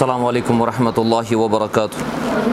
السلام علیکم ورحمۃ اللہ وبرکاتہ۔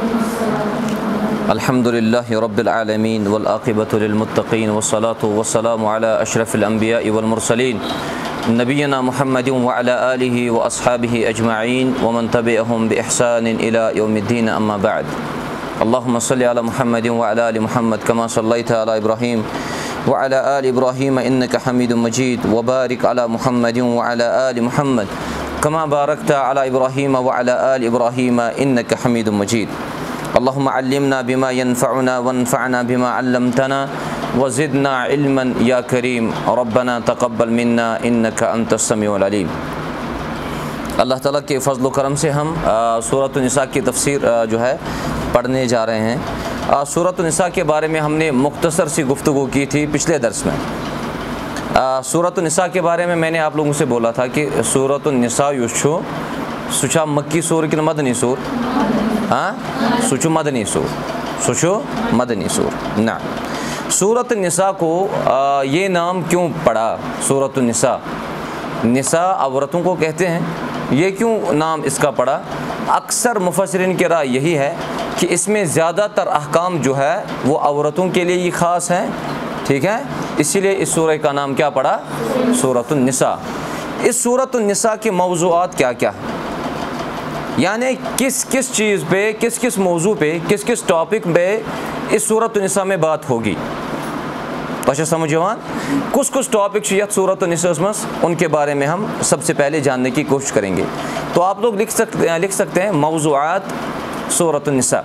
الحمدللہ رب العالمین والعاقبۃ للمتقین والصلاۃ والسلام علی اشرف الانبیاء والمرسلین نبینا محمد وعلی آلہ واصحابہ اجمعین ومن تبعہم باحسان الی یوم الدین، اما بعد۔ اللہم صلی علی محمد وعلی آل محمد کما صلیت علی ابراہیم وعلی آل ابراہیم انک حمید مجید، وبارک علی محمد وعلی آل محمد کما بارکت علی ابراہیم وعلی آل ابراہیم انک حمید مجید۔ اللہم علمنا بما ينفعنا وانفعنا بما علمتنا وزدنا علما یا کریم، ربنا تقبل منا انک انت السمیع العلیم۔ اللہ تعالیٰ کے فضل و کرم سے ہم سورۃ النساء کی تفسیر جو ہے پڑھنے جا رہے ہیں۔ سورۃ النساء کے بارے میں ہم نے مختصر سی گفتگو کی تھی پچھلے درس میں۔ سورۃ النساء کے بارے میں نے آپ لوگوں سے بولا تھا کہ سورۃ النساء یوشو سچا مکی سور کن مدنی سور؟ سچو مدنی سور، سچو مدنی سور۔ نا سورۃ النساء کو یہ نام کیوں پڑا؟ سورۃ النساء، نساء عورتوں کو کہتے ہیں، یہ کیوں نام اس کا پڑا؟ اکثر مفسرین کی رائے یہی ہے کہ اس میں زیادہ تر احکام جو ہے وہ عورتوں کے لیے ہی خاص ہیں، ٹھیک ہے، اسی لیے اس سورہ کا نام کیا پڑا؟ سورۃ النساء۔ اس سورۃ النساء کے موضوعات کیا کیا ہیں، یعنی کس کس چیز پہ، کس کس موضوع پہ، کس کس ٹاپک پہ اس سورۃ النساء میں بات ہوگی؟ اچھا سمجھوان کس کس ٹاپک یت سورۃ النساء مس، ان کے بارے میں ہم سب سے پہلے جاننے کی کوشش کریں گے۔ تو آپ لوگ لکھ سکتے ہیں موضوعات سورۃ النساء،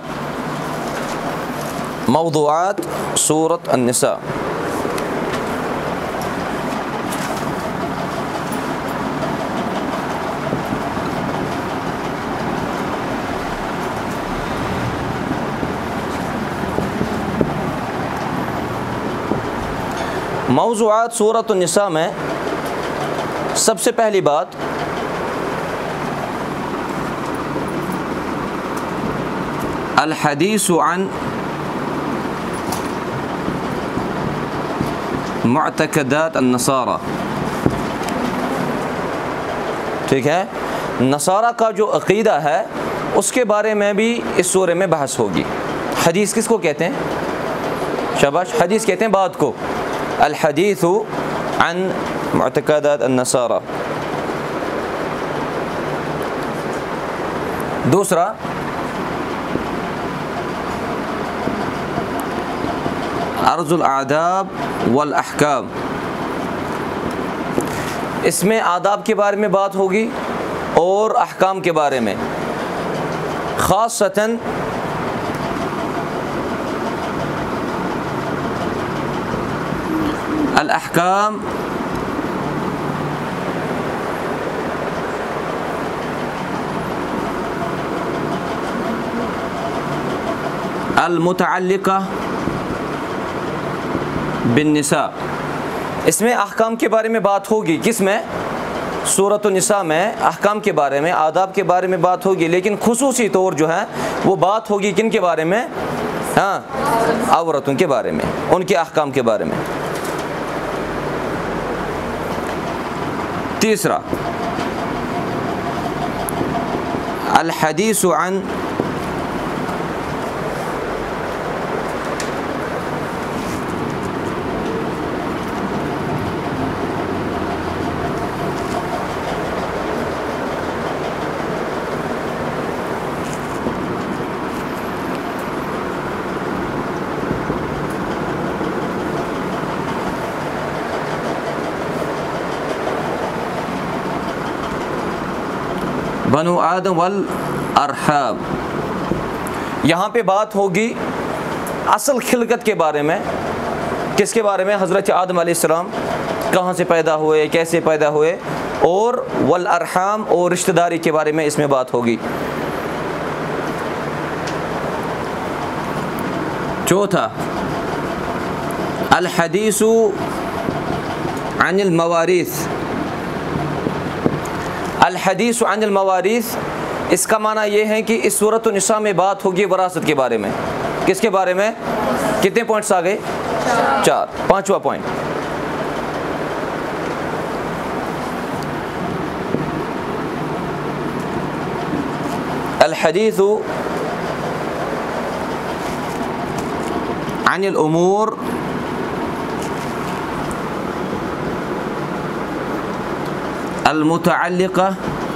موضوعات سورۃ النساء۔ موضوعات سورۃ النساء میں سب سے پہلی بات الحدیث عن معتقدات النصارى، ٹھیک ہے، نصارہ کا جو عقیدہ ہے اس کے بارے میں بھی اس سورے میں بحث ہوگی۔ حدیث کس کو کہتے ہیں؟ شاباش، حدیث کہتے ہیں بات کو، الحدیث عن معتقدات النصارى۔ دوسرا عرض الآداب والاحکام، اس میں آداب کے بارے میں بات ہوگی اور احکام کے بارے میں، خاصتاً الاحکام المتعلقہ بالنساء، اس میں احکام کے بارے میں بات ہوگی۔ کس میں؟ سورۃ النساء میں احکام کے بارے میں، آداب کے بارے میں بات ہوگی، لیکن خصوصی طور جو ہے وہ بات ہوگی کن کے بارے میں؟ عورتوں کے بارے میں، ان کے احکام کے بارے میں۔ تیسرا الحدیث عن بنو آدم والارحام، یہاں پہ بات ہوگی اصل خلقت کے بارے میں۔ کس کے بارے میں؟ حضرت آدم علیہ السلام کہاں سے پیدا ہوئے، کیسے پیدا ہوئے، اور والارحام اور رشتہ داری کے بارے میں اس میں بات ہوگی۔ چوتھا الحدیث عن المواريث، الحدیث عن المواريث اس کا معنی یہ ہے کہ اس سورۃ النساء میں بات ہوگی وراثت کے بارے میں۔ کس کے بارے میں؟ کتنے پوائنٹس آ گئے؟ 4۔ پانچواں پوائنٹ الحدیث عن الامور المتعلقہ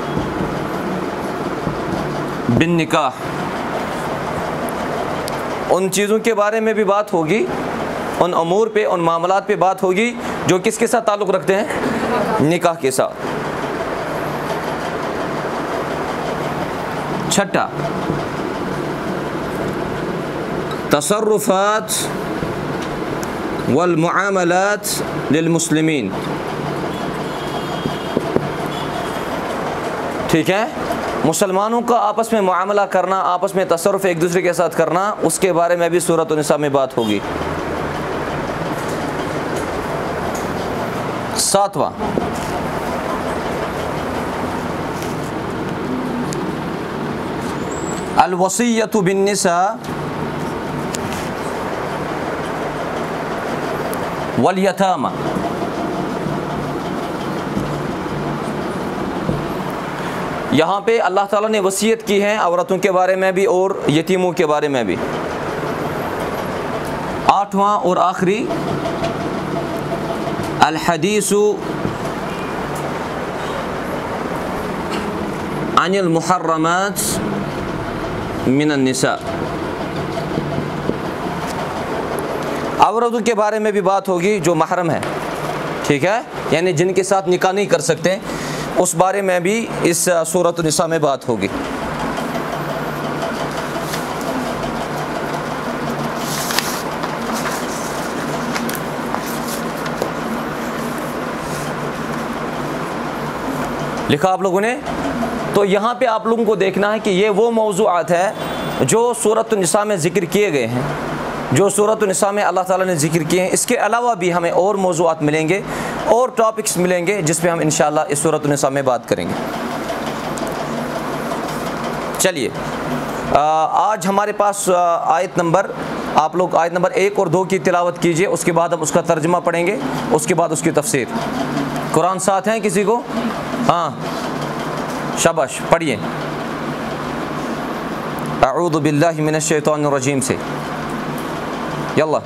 بالنکاح، ان چیزوں کے بارے میں بھی بات ہوگی، ان امور پہ، ان معاملات پہ بات ہوگی جو کس کے ساتھ تعلق رکھتے ہیں؟ نکاح کے ساتھ۔ چھٹا، تصرفات والمعاملات للمسلمین، ٹھیک ہے، مسلمانوں کا آپس میں معاملہ کرنا، آپس میں تصرف ایک دوسرے کے ساتھ کرنا، اس کے بارے میں بھی سورۃ النساء میں بات ہوگی۔ ساتواں، الوصیۃ بالنساء والیتامى، یہاں پہ اللہ تعالیٰ نے وصیت کی ہے عورتوں کے بارے میں بھی اور یتیموں کے بارے میں بھی۔ آٹھواں اور آخری، الحدیث عن المحرمات من النساء، عورتوں کے بارے میں بھی بات ہوگی جو محرم ہے، ٹھیک ہے، یعنی جن کے ساتھ نکاح نہیں کر سکتے، اس بارے میں بھی اس سورۃ النساء میں بات ہوگی۔ لکھا آپ لوگوں نے؟ تو یہاں پہ آپ لوگوں کو دیکھنا ہے کہ یہ وہ موضوعات ہیں جو سورۃ النساء میں ذکر کیے گئے ہیں، جو سورۃ النساء میں اللہ تعالیٰ نے ذکر کیے ہیں۔ اس کے علاوہ بھی ہمیں اور موضوعات ملیں گے اور ٹاپکس ملیں گے جس پہ ہم انشاءاللہ اس سورۃ النساء میں بات کریں گے۔ چلیے، آج ہمارے پاس آیت نمبر، آپ لوگ آیت نمبر 1 اور 2 کی تلاوت کیجئے، اس کے بعد ہم اس کا ترجمہ پڑھیں گے، اس کے بعد اس کی تفسیر۔ قرآن ساتھ ہیں کسی کو؟ ہاں، شاباش، پڑھیے۔ اعوذ باللہ من الشیطان الرجیم سے، یلا۔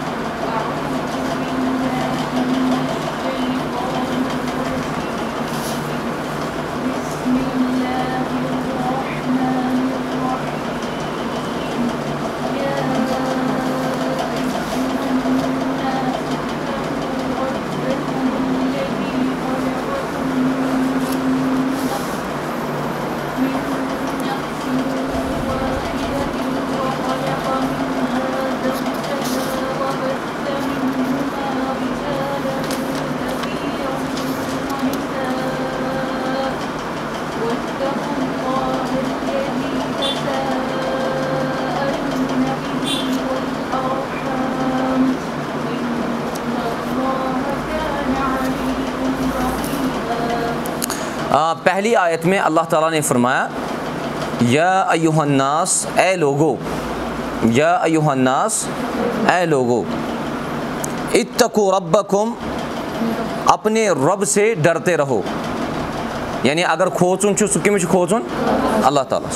پہلی آیت میں اللہ تعالیٰ نے فرمایا یا ایھا الناس، اے لوگو، یا ایھا الناس، اے لوگو، اتقوا ربکم، اپنے رب سے ڈرتے رہو، یعنی اگر کھوچن چھُ سُہ کٔمِس چھُ کھوژُن؟ اللہ تعالیٰ۔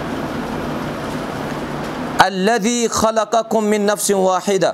الذی خلقکم من نفس واحدہ،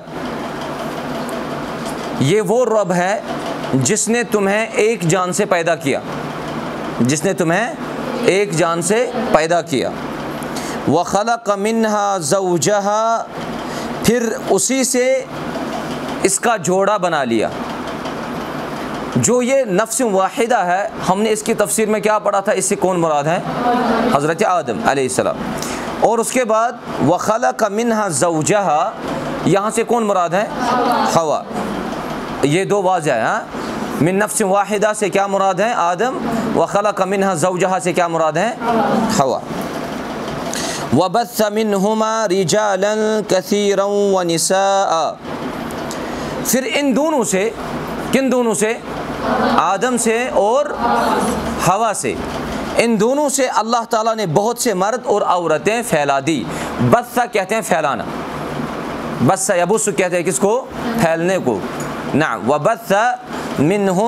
یہ وہ رب ہے جس نے تمہیں ایک جان سے پیدا کیا، جس نے تمہیں ایک جان سے پیدا کیا۔ وَخَلَقَ مِنْهَا زَوْجَهَا، پھر اسی سے اس کا جوڑا بنا لیا۔ جو یہ نفس واحدہ ہے، ہم نے اس کی تفسیر میں کیا پڑھا تھا؟ اس سے کون مراد ہے؟ حضرت آدم علیہ السلام۔ اور اس کے بعد وَخَلَقَ مِنْهَا زَوْجَهَا، یہاں سے کون مراد ہے؟ حوا۔ یہ دو واضح ہے، ہاں؟ من نفس واحدہ سے کیا مراد ہے؟ آدم۔ وخلق منها زوجها سے کیا مراد ہے؟ حوا۔ وبث منهما رجالا كثيرا ونساء، پھر ان دونوں سے، کن دونوں سے؟ آدم سے اور حوا سے، ان دونوں سے اللہ تعالیٰ نے بہت سے مرد اور عورتیں پھیلا دی۔ بث کہتے ہیں پھیلانا، بث یبث کہتے ہیں کس کو؟ پھیلنے کو۔ نعم، وبث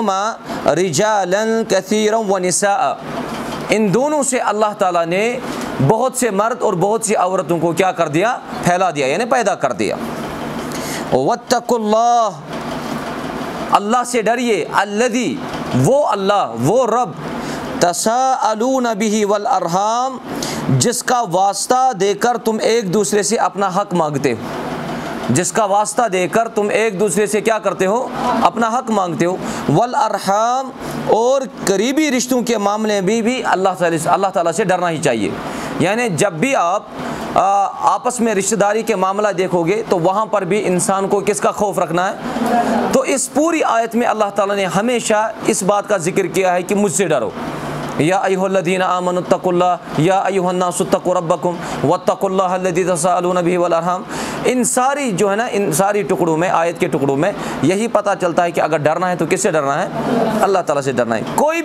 منہما رجالا کثیرا ونساء، ان دونوں سے اللہ تعالیٰ نے بہت سے مرد اور بہت سی عورتوں کو کیا کر دیا؟ پھیلا دیا، یعنی پیدا کر دیا۔ واتقوا اللہ، اللہ سے ڈریے، الذی، وہ اللہ، وہ رب، تساءلون بہ والارحام، جس کا واسطہ دے کر تم ایک دوسرے سے اپنا حق مانگتے ہو، جس کا واسطہ دے کر تم ایک دوسرے سے کیا کرتے ہو؟ اپنا حق مانگتے ہو۔ والارحام، اور قریبی رشتوں کے معاملے میں بھی اللہ تعالیٰ سے ڈرنا ہی چاہیے۔ یعنی جب بھی آپ آپس میں رشتہ داری کے معاملہ دیکھو گے تو وہاں پر بھی انسان کو کس کا خوف رکھنا ہے؟ تو اس پوری آیت میں اللہ تعالیٰ نے ہمیشہ اس بات کا ذکر کیا ہے کہ مجھ سے ڈرو۔ یا ایھا الذین آمنوا اتقوا اللہ، یا ایھا الناس اتقوا ربکم واتقوا اللہ الذی تساءلون بہ والارحام۔ ان ساری جو ہے نا، ان ساری ٹکڑوں میں، آیت کے ٹکڑوں میں یہی پتہ چلتا ہے کہ اگر ڈرنا ہے تو کس سے ڈرنا ہے؟ اللہ تعالیٰ سے ڈرنا ہے۔ کوئی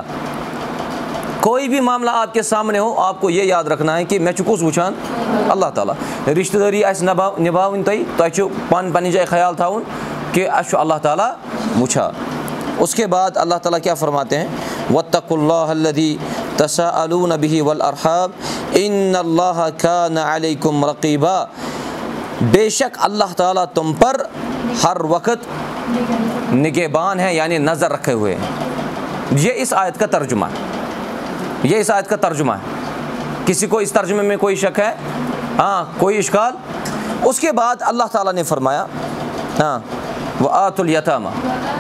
بھی معاملہ آپ کے سامنے ہو، آپ کو یہ یاد رکھنا ہے کہ میں چکوس وچھان اللہ تعالیٰ، رشتہ داری آسہِ نباوٕنۍ تۄہہِ چھُ پنٛنہِ جایہِ خیال تھاوُن کہ اَسہِ چھُ اللہ تعالیٰ وٕچھان۔ اس کے بعد اللہ تعالیٰ کیا فرماتے ہیں؟ واتقوا اللہ الذی تساءلون بہ والارحام ان اللہ کان علیکم رقیبا، بے شک اللہ تعالیٰ تم پر ہر وقت نگہبان ہے، یعنی نظر رکھے ہوئے ہیں۔ یہ اس آیت کا ترجمہ ہے، یہ اس آیت کا ترجمہ ہے۔ کسی کو اس ترجمے میں کوئی شک ہے؟ ہاں، کوئی اشکال؟ اس کے بعد اللہ تعالیٰ نے فرمایا ہاں وآتوا الیتامى،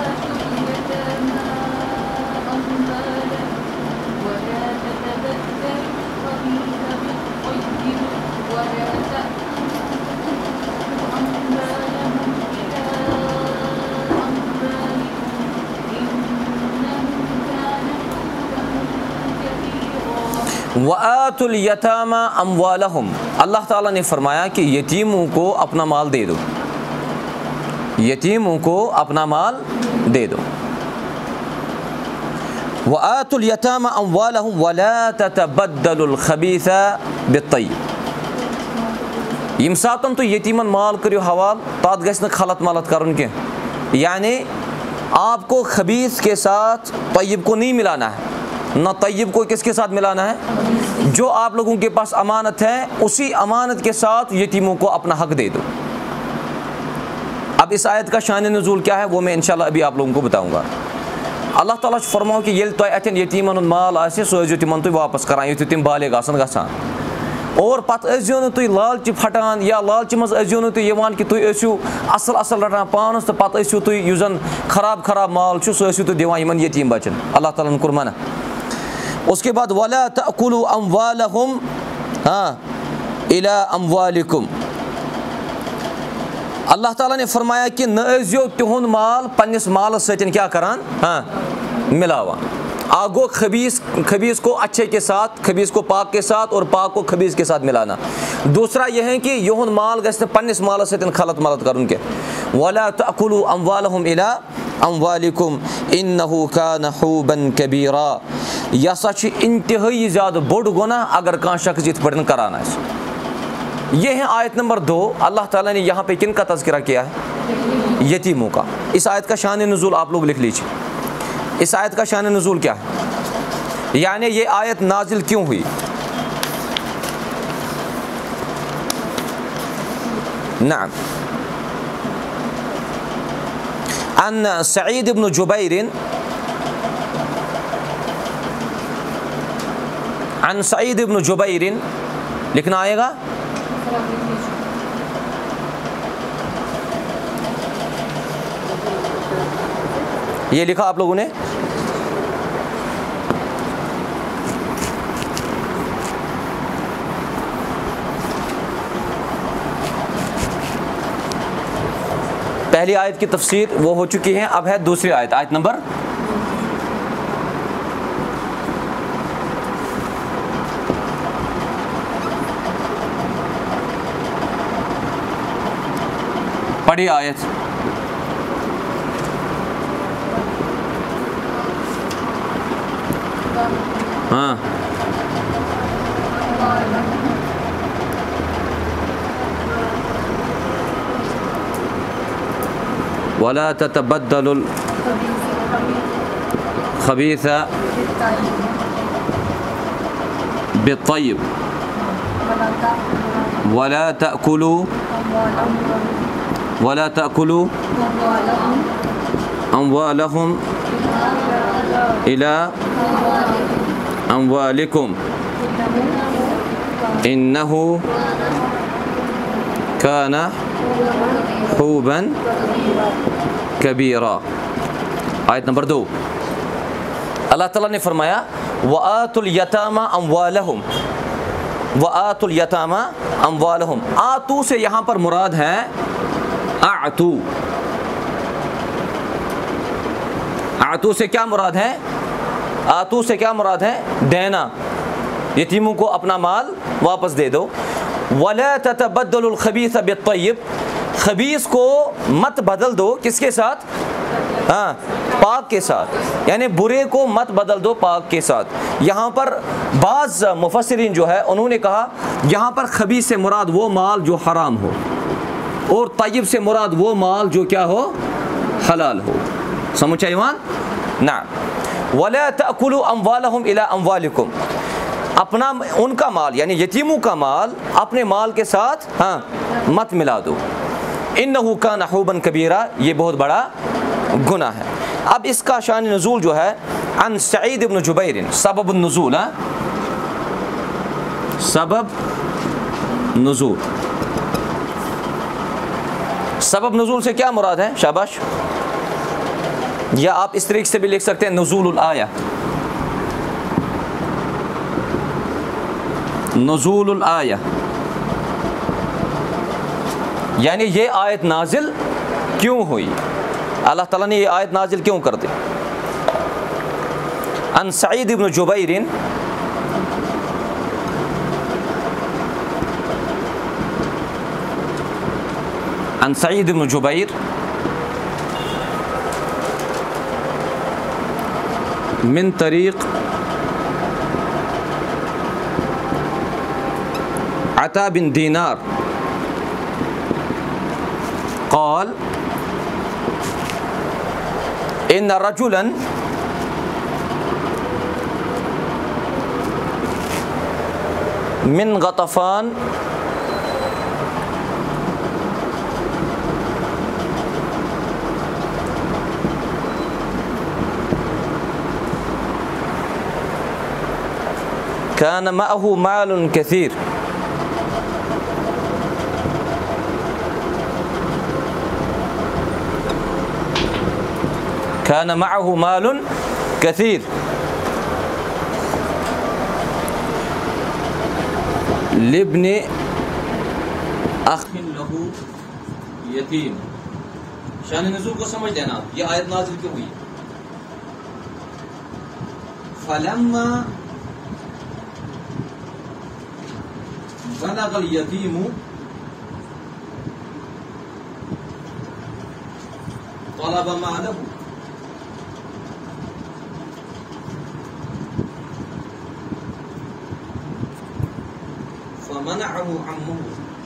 وآتوا الیتامى اموالہم، اللہ تعالیٰ نے فرمایا کہ یتیموں کو اپنا مال دے دو، یتیموں کو اپنا مال دے دو۔ وآتوا الیتامى اموالہم ولا تتبدلوا الخبیث بالطیب، یم ساتن تو یتیمن مال کریو حوال تات گژھِ نہٕ خلط ملط کرن کینٛہہ، یعنی آپ کو خبیث کے ساتھ طیب کو نہیں ملانا ہے، نہ طیب کو کس کے ساتھ ملانا ہے؟ جو آپ لوگوں کے پاس امانت ہے اسی امانت کے ساتھ یتیموں کو اپنا حق دے دو۔ اب اس آیت کا شان نزول کیا ہے وہ میں انشاءاللہ ابھی آپ لوگوں کو بتاؤں گا۔ اللہ تعالیٰ فرماؤ کہ ییٚلہِ تۄہہِ اَتٮ۪ن یتیٖمن ہُنٛد مال آسہِ سُہ ٲسۍزیو تِمن تُہۍ واپس کران یُتھُے تِم بالغ آسن گژھان، اور پتہٕ ٲسۍزیو نہٕ تُہۍ لالچہِ پھٹان یا لالچہِ منٛز ٲسۍزیو نہٕ تُہۍ یِوان کہ تُہۍ ٲسِو اصل اصل رٹان پانس تہٕ پتہٕ ٲسِو تُہۍ یُس زن خراب مال چھُ سُہ ٲسِو تُہۍ دِوان یِمن یتیٖم بچن۔ اللہ تعالیٰ ہن کوٚر منع۔ اس کے بعد ولا تأکلوا اموالہم الی اموالکم، اللہ تعالیٰ نے فرمایا کہ نہ ٲسۍزیو تِہُنٛد مال پننس مالس سۭتۍ کیا کران؟ ملاوان۔ آگ گو خبیث کو اچھے کے ساتھ، خبیث کو پاک کے ساتھ، اور پاک کو خبیث کے ساتھ ملانا۔ دوسرا یہ ہے کہ یہُنٛد مال گژھِ نہٕ پننس مالس سۭتۍ خلط ملط کرُن کینٛہہ۔ ولا تأکلوا اموالہم الی اموالکم انہ کان حوبا کبیرا، یہ ہسا چھُ انتہائی زیادہ بوڑ گناہ اگر کانٛہہ شخص یِتھ پٲٹھۍ کران آسہِ۔ یہ ہے آیت نمبر 2۔ اللہ تعالیٰ نے یہاں پہ کن کا تذکرہ کیا ہے؟ یتیموں کا۔ اس آیت کا شان نزول آپ لوگ لکھ لیجیے، اس آیت کا شان نزول کیا ہے؟ یعنی یہ آیت نازل کیوں ہوئی؟ نعم، عن سعید بن جبیر عن سعید بن جبیر، لکھنا آئے گا یہ لکھا آپ لوگوں نے؟ پہلی آیت کی تفسیر وہ ہو چکی ہے، اب ہے دوسری آیت، آیت نمبر پڑھی آیت۔ ہاں ولا تتبدلوا الخبيث بالطيب ولا تأكلوا أموالهم إلى أموالكم إنه كان حوبا كبيرا. آیت نمبر 2، اللہ تعالیٰ نے فرمایا وَآتُوا الْيَتَامَى أَمْوَالَهُمْ، وَآتُوا الْيَتَامَى أَمْوَالَهُمْ، آتو سے یہاں پر مراد ہے اعتو. آتو سے کیا مراد ہے؟ آتو سے کیا مراد ہے؟ دینا. یتیموں کو اپنا مال واپس دے دو. وَلَا تَتَبَدَّلُوا الْخَبِيثَ بِالطَّيِّبِ، خبیث کو مت بدل دو کس کے ساتھ؟ ہاں، پاک کے ساتھ. یعنی برے کو مت بدل دو پاک کے ساتھ. یہاں پر بعض مفسرین جو ہے انہوں نے کہا یہاں پر خبیث سے مراد وہ مال جو حرام ہو، اور طیب سے مراد وہ مال جو کیا ہو؟ حلال ہو. سمجھ ایمان؟ نعم. وَلَا تَأْكُلُوا أَمْوَالَهُمْ إِلَىٰ أَمْوَالِكُمْ، اپنا ان کا مال یعنی یتیموں کا مال اپنے مال کے ساتھ ہاں مت ملا دو. إِنَّهُ كَانَ حُوبًا كَبِيرًا، یہ بہت بڑا گناہ ہے. اب اس کا شان نزول جو ہے عن سعید بن جبیر، سبب النزول، سبب نزول. سبب نزول سے کیا مراد ہے؟ شاباش. یا آپ اس طریقے سے بھی لکھ سکتے ہیں نزول الآیہ، نزول الآیہ، یعنی یہ آیت نازل کیوں ہوئی، اللہ تعالیٰ نے یہ آیت نازل کیوں کر دی. عن سعید بن جبیر عن سعید بن جبیر من طریق عطا بن دینار قال ان رجلا من غطفان كان معه مال كثير كان معه مال كثير لابن اخ له یتیم. شان نزول کو سمجھ لینا، یہ آیت نازل کیوں ہوئی. فلما بلغ الیتیم طلب ماله فمنعه عمه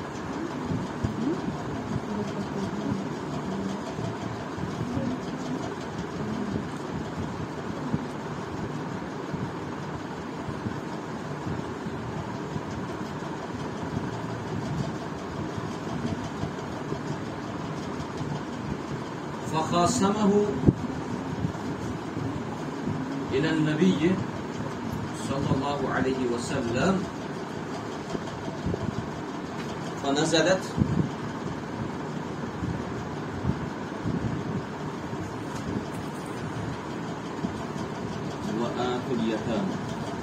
فخاصمه إلى النبي صلى الله عليه وسلم فنزلت وآتوا اليتامى.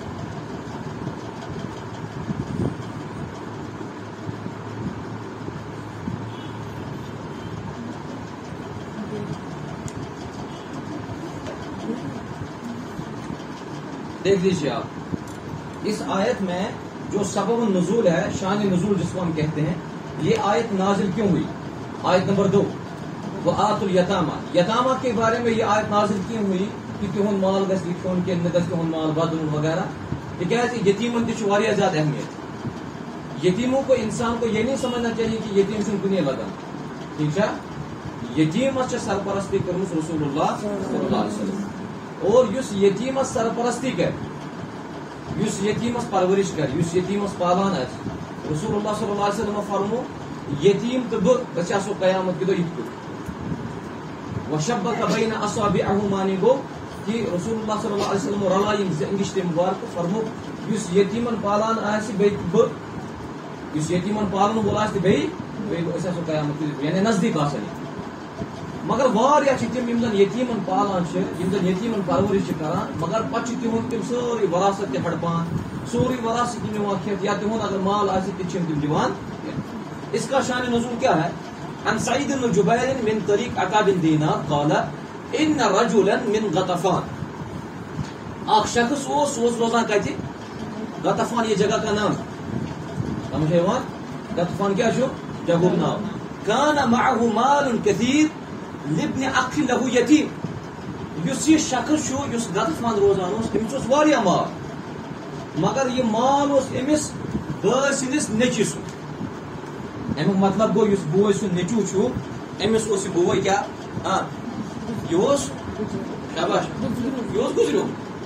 دیکھ لیجیے آپ اس آیت میں جو سبب النزول ہے، شان نزول جس کو ہم کہتے ہیں، یہ آیت نازل کیوں ہوئی. آیت نمبر 2 وآتوا الیتامى، یتامہ کے بارے میں یہ آیت نازل کیوں ہوئی کہ تہن مال گژھِ کھیون کہ نہ گژھِ تہن مال بدلن وغیرہ. تکیازِ یتیمن تہ چھ واریاہ زیادہ اہمیت. یتیموں کو انسان کو یہ نہیں سمجھنا چاہیے کہ یتیم چھُنہٕ کُنے لگان. ٹھیک ہے، یتیمس چھ سرپرستی کرمژ رسول اللہ صلی اللہ علیہ وسلم، اور یس یتیمس سرپرستی کر، یس یتیمس پرورش کر، یس یتیمس پالان آسہِ، رسول اللہ صلی اللہ علیہ وسلم فرمو یتیم تو دو گژھِ سو قیامت کی دو یِتھ پٲٹھۍ وشبک بین اصابعہ معنی گو کہ رسول اللہ صلی اللہ علیہ وسلم رلائے یم انگشت مبارک فرمو یس یتیمن پالان آسہِ بیٚیہِ یس یتیمن پالن وول آسہِ بیٚیہِ أسۍ آسو قیامت کی یعنی نزدیک آسان مگر واریاہ چھِ تِم یِم زن یتیمن پالان چھِ یِم زن یتیمن پرورش چھِ کران مگر پتہٕ چھِ تِہُنٛد تِم سٲری وراثت تہِ ہڑپان سورُے وراثت تہِ نِوان کھٮ۪تھ یا تِہُنٛد اگر مال آسہِ تہِ چھِنہٕ تِم دِوان کینٛہہ اس کا شان نزول کیا ہے عن سعید بن جبیر من طریق عطا بن دینار قال ان رجلا من غطفان اکھ شخص اوس روزان کتہِ غطفان یہ جگہ کا نام سمجھ یوان غطفان کیا چھُ جگہُک ناو كان معه مال كثير لابن اخ له يتيم یُس یہ شخص چھُ یُس غطفان روزان اوس تٔمِس اوس واریاہ مال مگر یہ مال اوس أمِس بٲے سٕنٛدِس نیٚچوِس امیُک مطلب گوٚو یُس بوے سُنٛد نیٚچوٗ چھُ أمِس اوس یہِ بوے کیٛاہ یہ اوس شاباش یہ اوس گزریو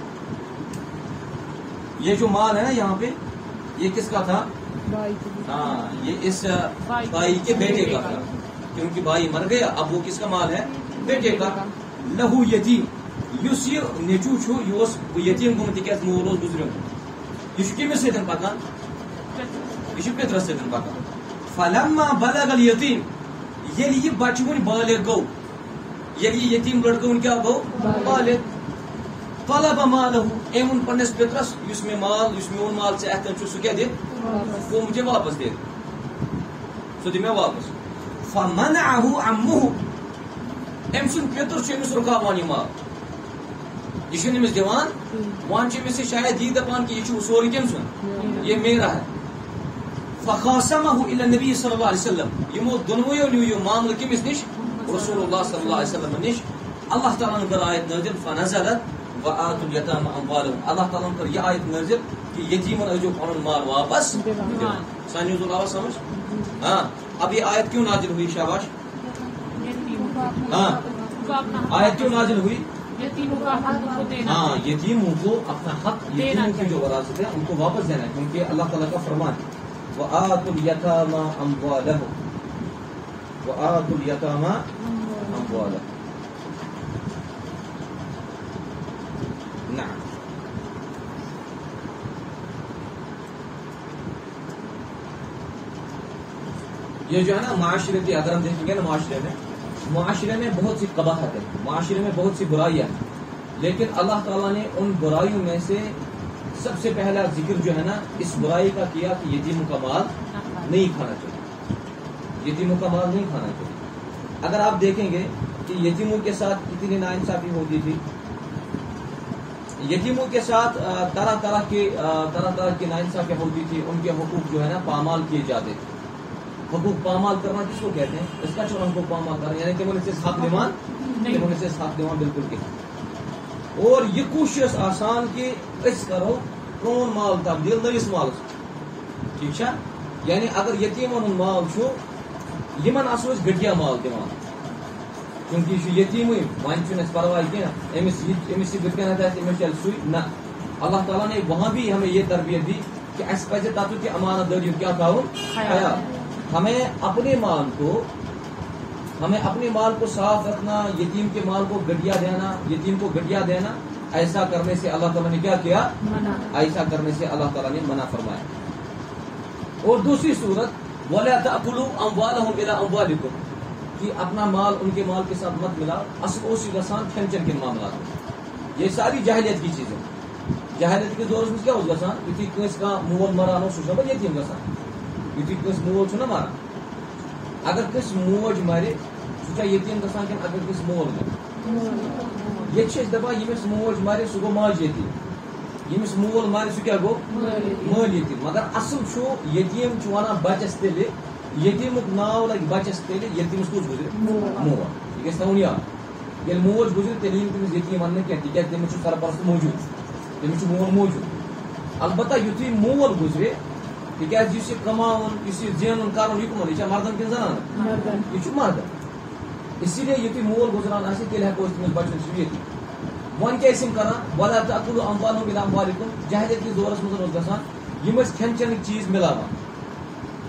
یہ جو مال ہے نا یہاں پہ یہ کس کا تھا ہاں یہ اس بھائی کے بیٹے کا تھا کیونکہ بھائی مر گیا اب وہ کس کا مال ہے بیٹے کا لہو یتیم یس یہ نیچو چھو یہ یتیم گومت تکیاز مول اوس گزریومت یہ کمس سۭتۍ پکان یہ پترس سۭتۍ پکان فلما بلغ الیتیم ییٚلہِ یہِ بچہ وُنہِ بالغ گوٚو ییٚلہِ یہِ یتیم لڑکہٕ وُنہِ کیٛاہ گوٚو بالغ طلب مالہ أمۍ ووٚن پننس پترس یُس مےٚ مال یُس میون مال ژےٚ اتھن چھُ سُہ کیٛاہ دِ وہ مجھے واپس دے سُہ دِ مےٚ واپس فمنعه عمه أمۍ سُنٛد پتر چھُ أمِس رُکاوان یہِ مال یہ چھُنہٕ أمِس دِوان وۄنۍ چھُ أمِس یہِ شاید یی دپان کہ یہ چھُ سورُے کٔمۍ سُنٛد یہ میرا ہے فخاصمه الى النبي صلی اللہ علیہ وسلم یمو دۄنوٕیو نیوٗ یہِ معاملہٕ کٔمِس نِش رسول اللہ صلی اللہ علیہ وسلم نِش اللہ تعالیٰ ہن کٔر آیت نٲزِل فنزلت وآتوا اليتامى أموالهم اللہ تعالیٰ ہن کٔر یہِ آیت نٲزِل کہ یتیمن ٲسۍزیو پنُن مال واپس دِوان سانہِ حضور آواز سمجھ ہاں اب یہ آیت کیوں نازل ہوئی شاباش ہاں آیت کیوں نازل ہوئی ہاں یتیموں کو اپنا حق یتیموں کی جو وراثت ہے ان کو واپس دینا ہے کیونکہ اللہ تعالیٰ کا فرمان ہے وآتوا اليتامى أموالهم وآتوا اليتامى أموالهم نعم یہ جو ہے نا معاشرتی اگر ہم دیکھیں گے نا معاشرے میں بہت سی قباحت ہے معاشرے میں بہت سی برائیاں ہیں لیکن اللہ تعالیٰ نے ان برائیوں میں سے سب سے پہلا ذکر جو ہے نا اس برائی کا کیا کہ یتیموں کا مال نہیں کھانا چاہیے یتیموں کا مال نہیں کھانا چاہیے اگر آپ دیکھیں گے کہ یتیموں کے ساتھ کتنی ناانصافی ہوتی تھی یتیموں کے ساتھ طرح طرح کی ناانصافی ہوتی تھی ان کے حقوق جو ہے نا پامال کیے جاتے تھے حقوق پامال کرنا کس کو کہتے ہیں اس کا چور حقوق پامال کرنا یعنی کہ سے حق دیوان بالکل کہ اور یہ کوشش آسان کہ اس کرو پرون مال تبدیل نئیس مالس ٹھیک ہے یعنی اگر یتیمن ہند مال چھو یمن آسو گٹیا مال دیوان کیونکہ یہ یتیم ون چھ پرواہ کیا امس بت امس چل سوئی نہ اللہ تعالیٰ نے وہاں بھی ہمیں یہ تربیت دی کہ اس پہ تتھ کی امانت داری کیا خیال ہمیں اپنے مال کو صاف رکھنا یتیم کے مال کو گٹیا دینا یتیم کو گٹیا دینا ایسا کرنے سے اللہ تعالیٰ نے کیا ایسا کرنے سے اللہ تعالیٰ نے منع فرمایا اور دوسری صورت وَلَا تَأْكُلُوا أَمْوَالَهُمْ إِلَىٰ أَمْوَالِكُمْ کہ اپنا مال ان کے مال کے ساتھ مت ملا اصل اسی گسان کھین چن کے معاملات یہ ساری جاہلیت کی چیزیں جاہلیت کے دور میں کیا اس گسان یتھی کنس کا مول مرانو سوچا بھائی یتیم گسان یتھی کنس مول چھو نا مارا اگر کس موج مارے سوچا یتیم گسان کن اگر کس مول مارے یہ چیز دبا یمس موج مارے سو گو ماج یتیم یمس مول مارے سو کیا گو مول یتیم مگر اصل چھو یتیم چھو وانا بچس تیلے یتیمک ناو لگ بچس تیلے یتیمس کس گزرے مول یہ گھس تھاون یاد یل موج گزرے تیلے تمس یتیم ون کی تک تمس سرپرست موجود تمس مول موجود البتہ یتھی مول گزرے تکیاز یہ کمان یہ زینن کرن یہ کمن یہ مردن کن زنان یہ مردن اسی لیے یتھی مول گزران آسے تیل ہیکو تمس بچن سو یتیم ون کیا کران ولا تأكلوا أموالهم إلى أموالكم جاہلیت کس دورس مز گسان یم کھین چنک چیز ملاوان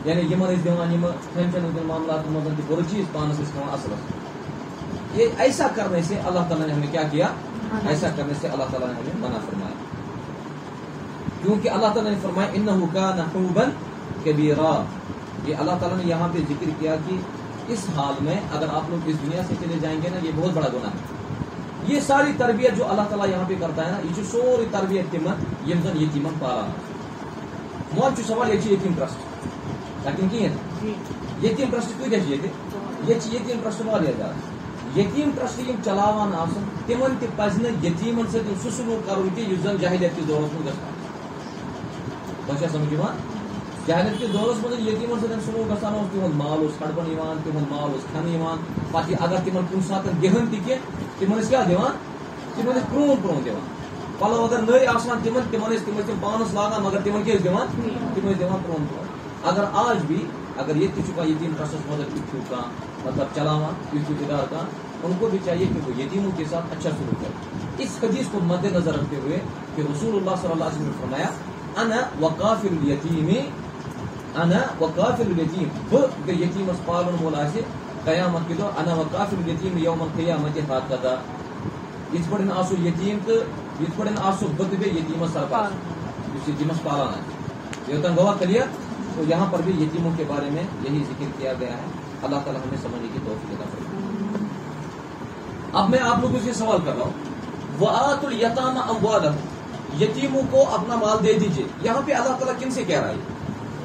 یعنی یمن دِوان یِم کھٮ۪ن چٮ۪نُک معاملات منٛز تہِ بُرٕ چیٖز پانَس ٲسۍ کھٮ۪وان اَصلَس یہ ایسا کرنے سے اللہ تعالیٰ نے ہمیں کیا کیا ایسا کرنے سے اللہ تعالیٰ نے ہمیں منع فرمایا کیونکہ اللہ تعالیٰ نے فرمایا انہ کان حوبا کبیرا یہ اللہ تعالیٰ نے یہاں پہ ذکر کیا کہ اس حال میں اگر آپ لوگ اس دنیا سے چلے جائیں گے نا یہ بہت بڑا گناہ ہے یہ ساری تربیت جو اللہ تعالیٰ یہاں پہ کرتا ہے نا یہ سوری تربیت تمن یم زن یتیمن پالان مول سوال یہ یتیم ٹرسٹ لیکن کہین یتیم ٹرسٹ کۭتیاہ چھِ ییٚتہِ یتیم ٹرسٹ واریاہ زیادٕ یتیم ٹرسٹ یم چلاوان آسن تمن تہِ پزِ نہٕ یتیمن سۭتۍ سُہ سلوک کرُن کہِ یُس زن جاہلیت کِس دورس منٛز گژھان تۄہہِ چھا سمجھ یِوان جاہلیت کِس دورس منٛز یتیمن سۭتۍ سلوک گژھان اوس تِہُنٛد مال اوس کھڑبن یِوان تِہُنٛد مال اوس کھٮ۪نہٕ یِوان پتہٕ اگر تِمن کُنہِ ساتہٕ دِہن تہِ کینٛہہ تِمن ٲسۍ کیٛاہ دِوان تِمن ٲسۍ پرٛون دِوان پلو اگر نٔے آسان تِمن ٲسۍ تِم پانس لاگان مگر تِمن کیٛاہ ٲسۍ دِوان تِم ٲسۍ دِوان پرٛون اگر آج بھی اگر یہ کچھ کا یتیم ٹرسٹس مدد کا مطلب چلاوان ادار کا ان کو بھی چاہیے کہ وہ یتیموں کے ساتھ اچھا سلوک کرے اس حدیث کو مد نظر رکھتے ہوئے کہ رسول اللہ صلی اللہ علیہ وسلم نے فرمایا انا وقافل الیتیم انا وقافل الیتیم بہ یتیمس پالن وول آسہِ قیامت کے دۄہ انا وقافل الیتیم یوم القیامت ہکذا یِتھ پٲٹھۍ آسو یتیم تہٕ یِتھ پٲٹھۍ آسو بہٕ تہٕ بیٚیہِ یتیمس سرپرست یُس یتیمس پالان آسہِ یوتن گوٚوا کلیئر تو یہاں پر بھی یتیموں کے بارے میں یہی ذکر کیا گیا ہے اللہ تعالیٰ ہمیں سمجھنے کی توفیق عطا فرمائے اب میں آپ لوگوں سے سوال کر رہا ہوں وآتوا الیتامی اموالہم یتیموں کو اپنا مال دے دیجئے یہاں پہ اللہ تعالیٰ کن سے کہہ رہا ہے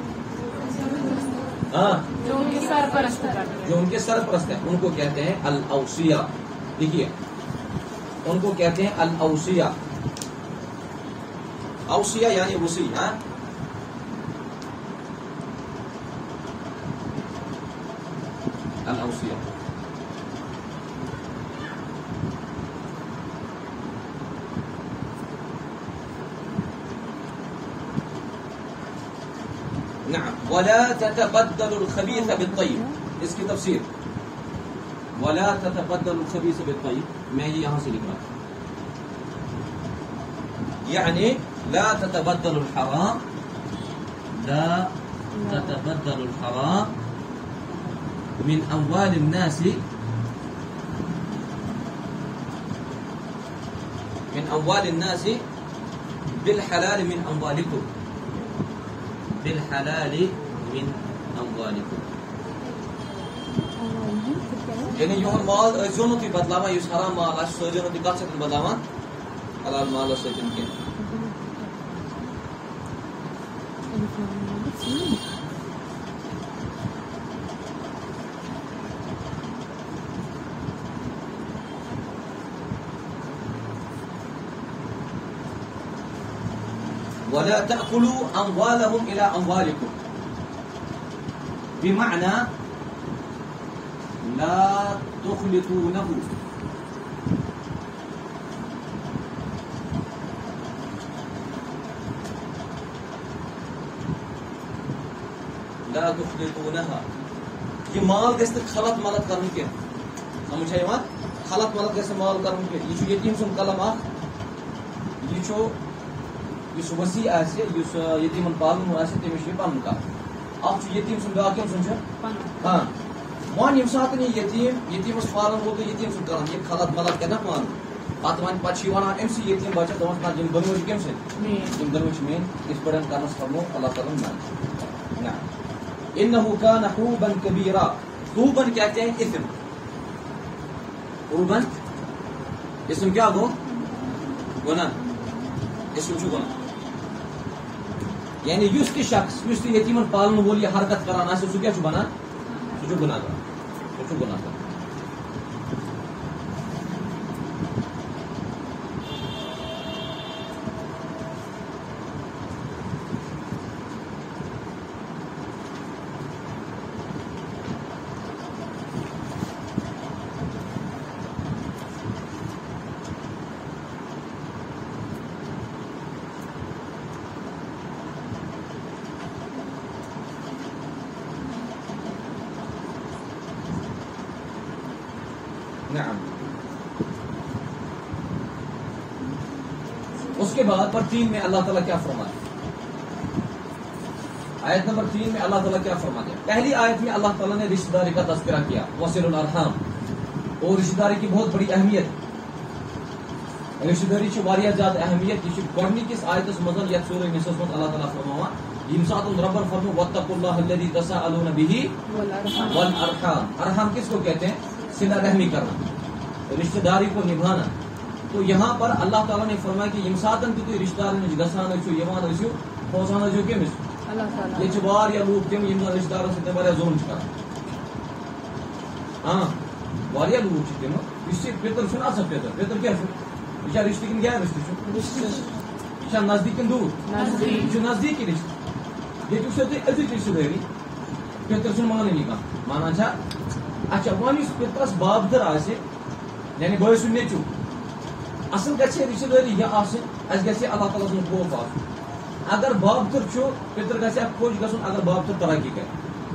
جو ان کے سرپرست ہیں ان کو کہتے ہیں الاوصیاء دیکھیے ان کو کہتے ہیں الاوصیاء اوصیاء یعنی وصی الاوصیاء نعم ولا تتبدل الخبيث بالطيب اس کی تفسیر ولا تتبدل الخبيث بالطيب میں یہ یہاں سے لکھ رہا ہوں یعنی لا تتبدل الحرام لا تتبدل الحرام من اموال الناس بالحلال من اموالكم بالحلال من اموالكم یعنی یہن مال ٲسۍزیو نہٕ تُہۍ بدلاوان یُس حرام مال آسہِ سُہ ٲسۍزیو نہٕ تُہۍ کتھ سۭتۍ بدلاوان حلال مالس سۭتۍ کینٛہہ ولا تأكلوا أموالهم إلى أموالكم بمعنى لا تخلطونه لا تخلطونها یہ مال گژھِ نہٕ خلط ملط کرُن کینٛہہ سمجھ چھا یِوان خلط ملط گژھِ نہٕ مال کرُن کینٛہہ یہِ چھُ یتیٖم سُنٛد قلم اکھ یہِ چھُ یُس وسیع آسہِ یُس یتیٖمن پالن وول آسہِ تٔمِس چھُ یہِ پنُن کتھ اکھ چھُ یتیٖم سُنٛد بیٛاکھ کٔمۍ سُنٛد چھُ مان ییٚمہِ ساتہٕ یہِ یتیٖمس پالن وول تہٕ یتیٖم سُنٛد کران یہِ خلط ملط کرِ نا پانہٕ پتہٕ چھِ یہِ ونان أمسٕے یتیٖم بچس دپان نہ یِم دۄنوے چھِ کٔمۍ سٕنٛدۍ یِم دۄنوے چھِ میٲنۍ یِتھ پٲٹھۍ کرنس فرمو اللہ تعالیٰ نہ انہ کان حوبا کبیرا حوبن کہتے ہیں اسم حوبن اسم کیا گو گناہ اسم چھُ گناہ یعنی یُس تہِ شخص یُس تہِ یتیٖمن پالن وول یہِ حرکت کران آسہِ سُہ کیٛاہ چھُ بنان سُہ چھُ گناہ گار سُہ چھُ گناہ گار نعم اس کے بعد پر 3 میں اللہ تعالیٰ کیا فرمایا آیت نمبر 3 میں اللہ تعالیٰ کیا فرماتے ہیں؟ پہلی آیت میں اللہ تعالیٰ نے رشتہ داری کا تذکرہ کیا، وصل الارحام، اور رشتہ داری کی بہت بڑی اہمیت، رشتہ داری کی واریاہ زیادہ اہمیت، یہ گۄڈنِکِس آیتس منٛز یتھ سورہ نساء منٛز اللہ تعالیٰ فرماوان ییٚمہِ ساتہٕ ربن فرمو واتقوا اللہ الذی تساءلون به والارحام، ارحام کس کو کہتے ہیں؟ صلہ رحمی کرنا، رشتہ داری کو نبھانا. تو یہاں پر اللہ تعالیٰ نے فرمایا کہ ییٚمہِ ساتہٕ تہِ تُہۍ رشتہ دارن نِش گژھان ٲسِو، یِوان ٲسِو، پونٛسان ٲسِو کٔمِس؟ یہ واریاہ لوٗکھ تِم یِم زن رشتہ دارن سۭتۍ واریاہ ظُلم چھِ کران. واریاہ لوٗکھ چھِ تِم، یُس یہِ پِتٕر چھُنہٕ آسان پِتٕر کیٛاہ چھُ؟ یہ چھا رشتہ کِنہٕ غیر رشتہ چھُ؟ یہ چھا نزدیٖک کِنہٕ دوٗر؟ یہ چھُ نزدیٖکی رشتہ. ییٚتہِ وٕچھو تُہۍ أزِچ رشتہ دٲری، پِتٕر چھُنہٕ مانٲنی کانٛہہ، مانان چھا؟ اچھا وۄنۍ یُس پِترس بابتر آسہِ، یعنی بٲے سُنٛد نیٚچوٗ، اصل گژھِ رشتہ دٲری یہِ آسٕنۍ، اَسہِ گژھِ اللہ تعالیٰ سُنٛد خوف آسُن. اگر بابتر چھُ، پِتٕر گژھِ اکھ خۄش گژھُن اگر بابتر ترقی کرِ.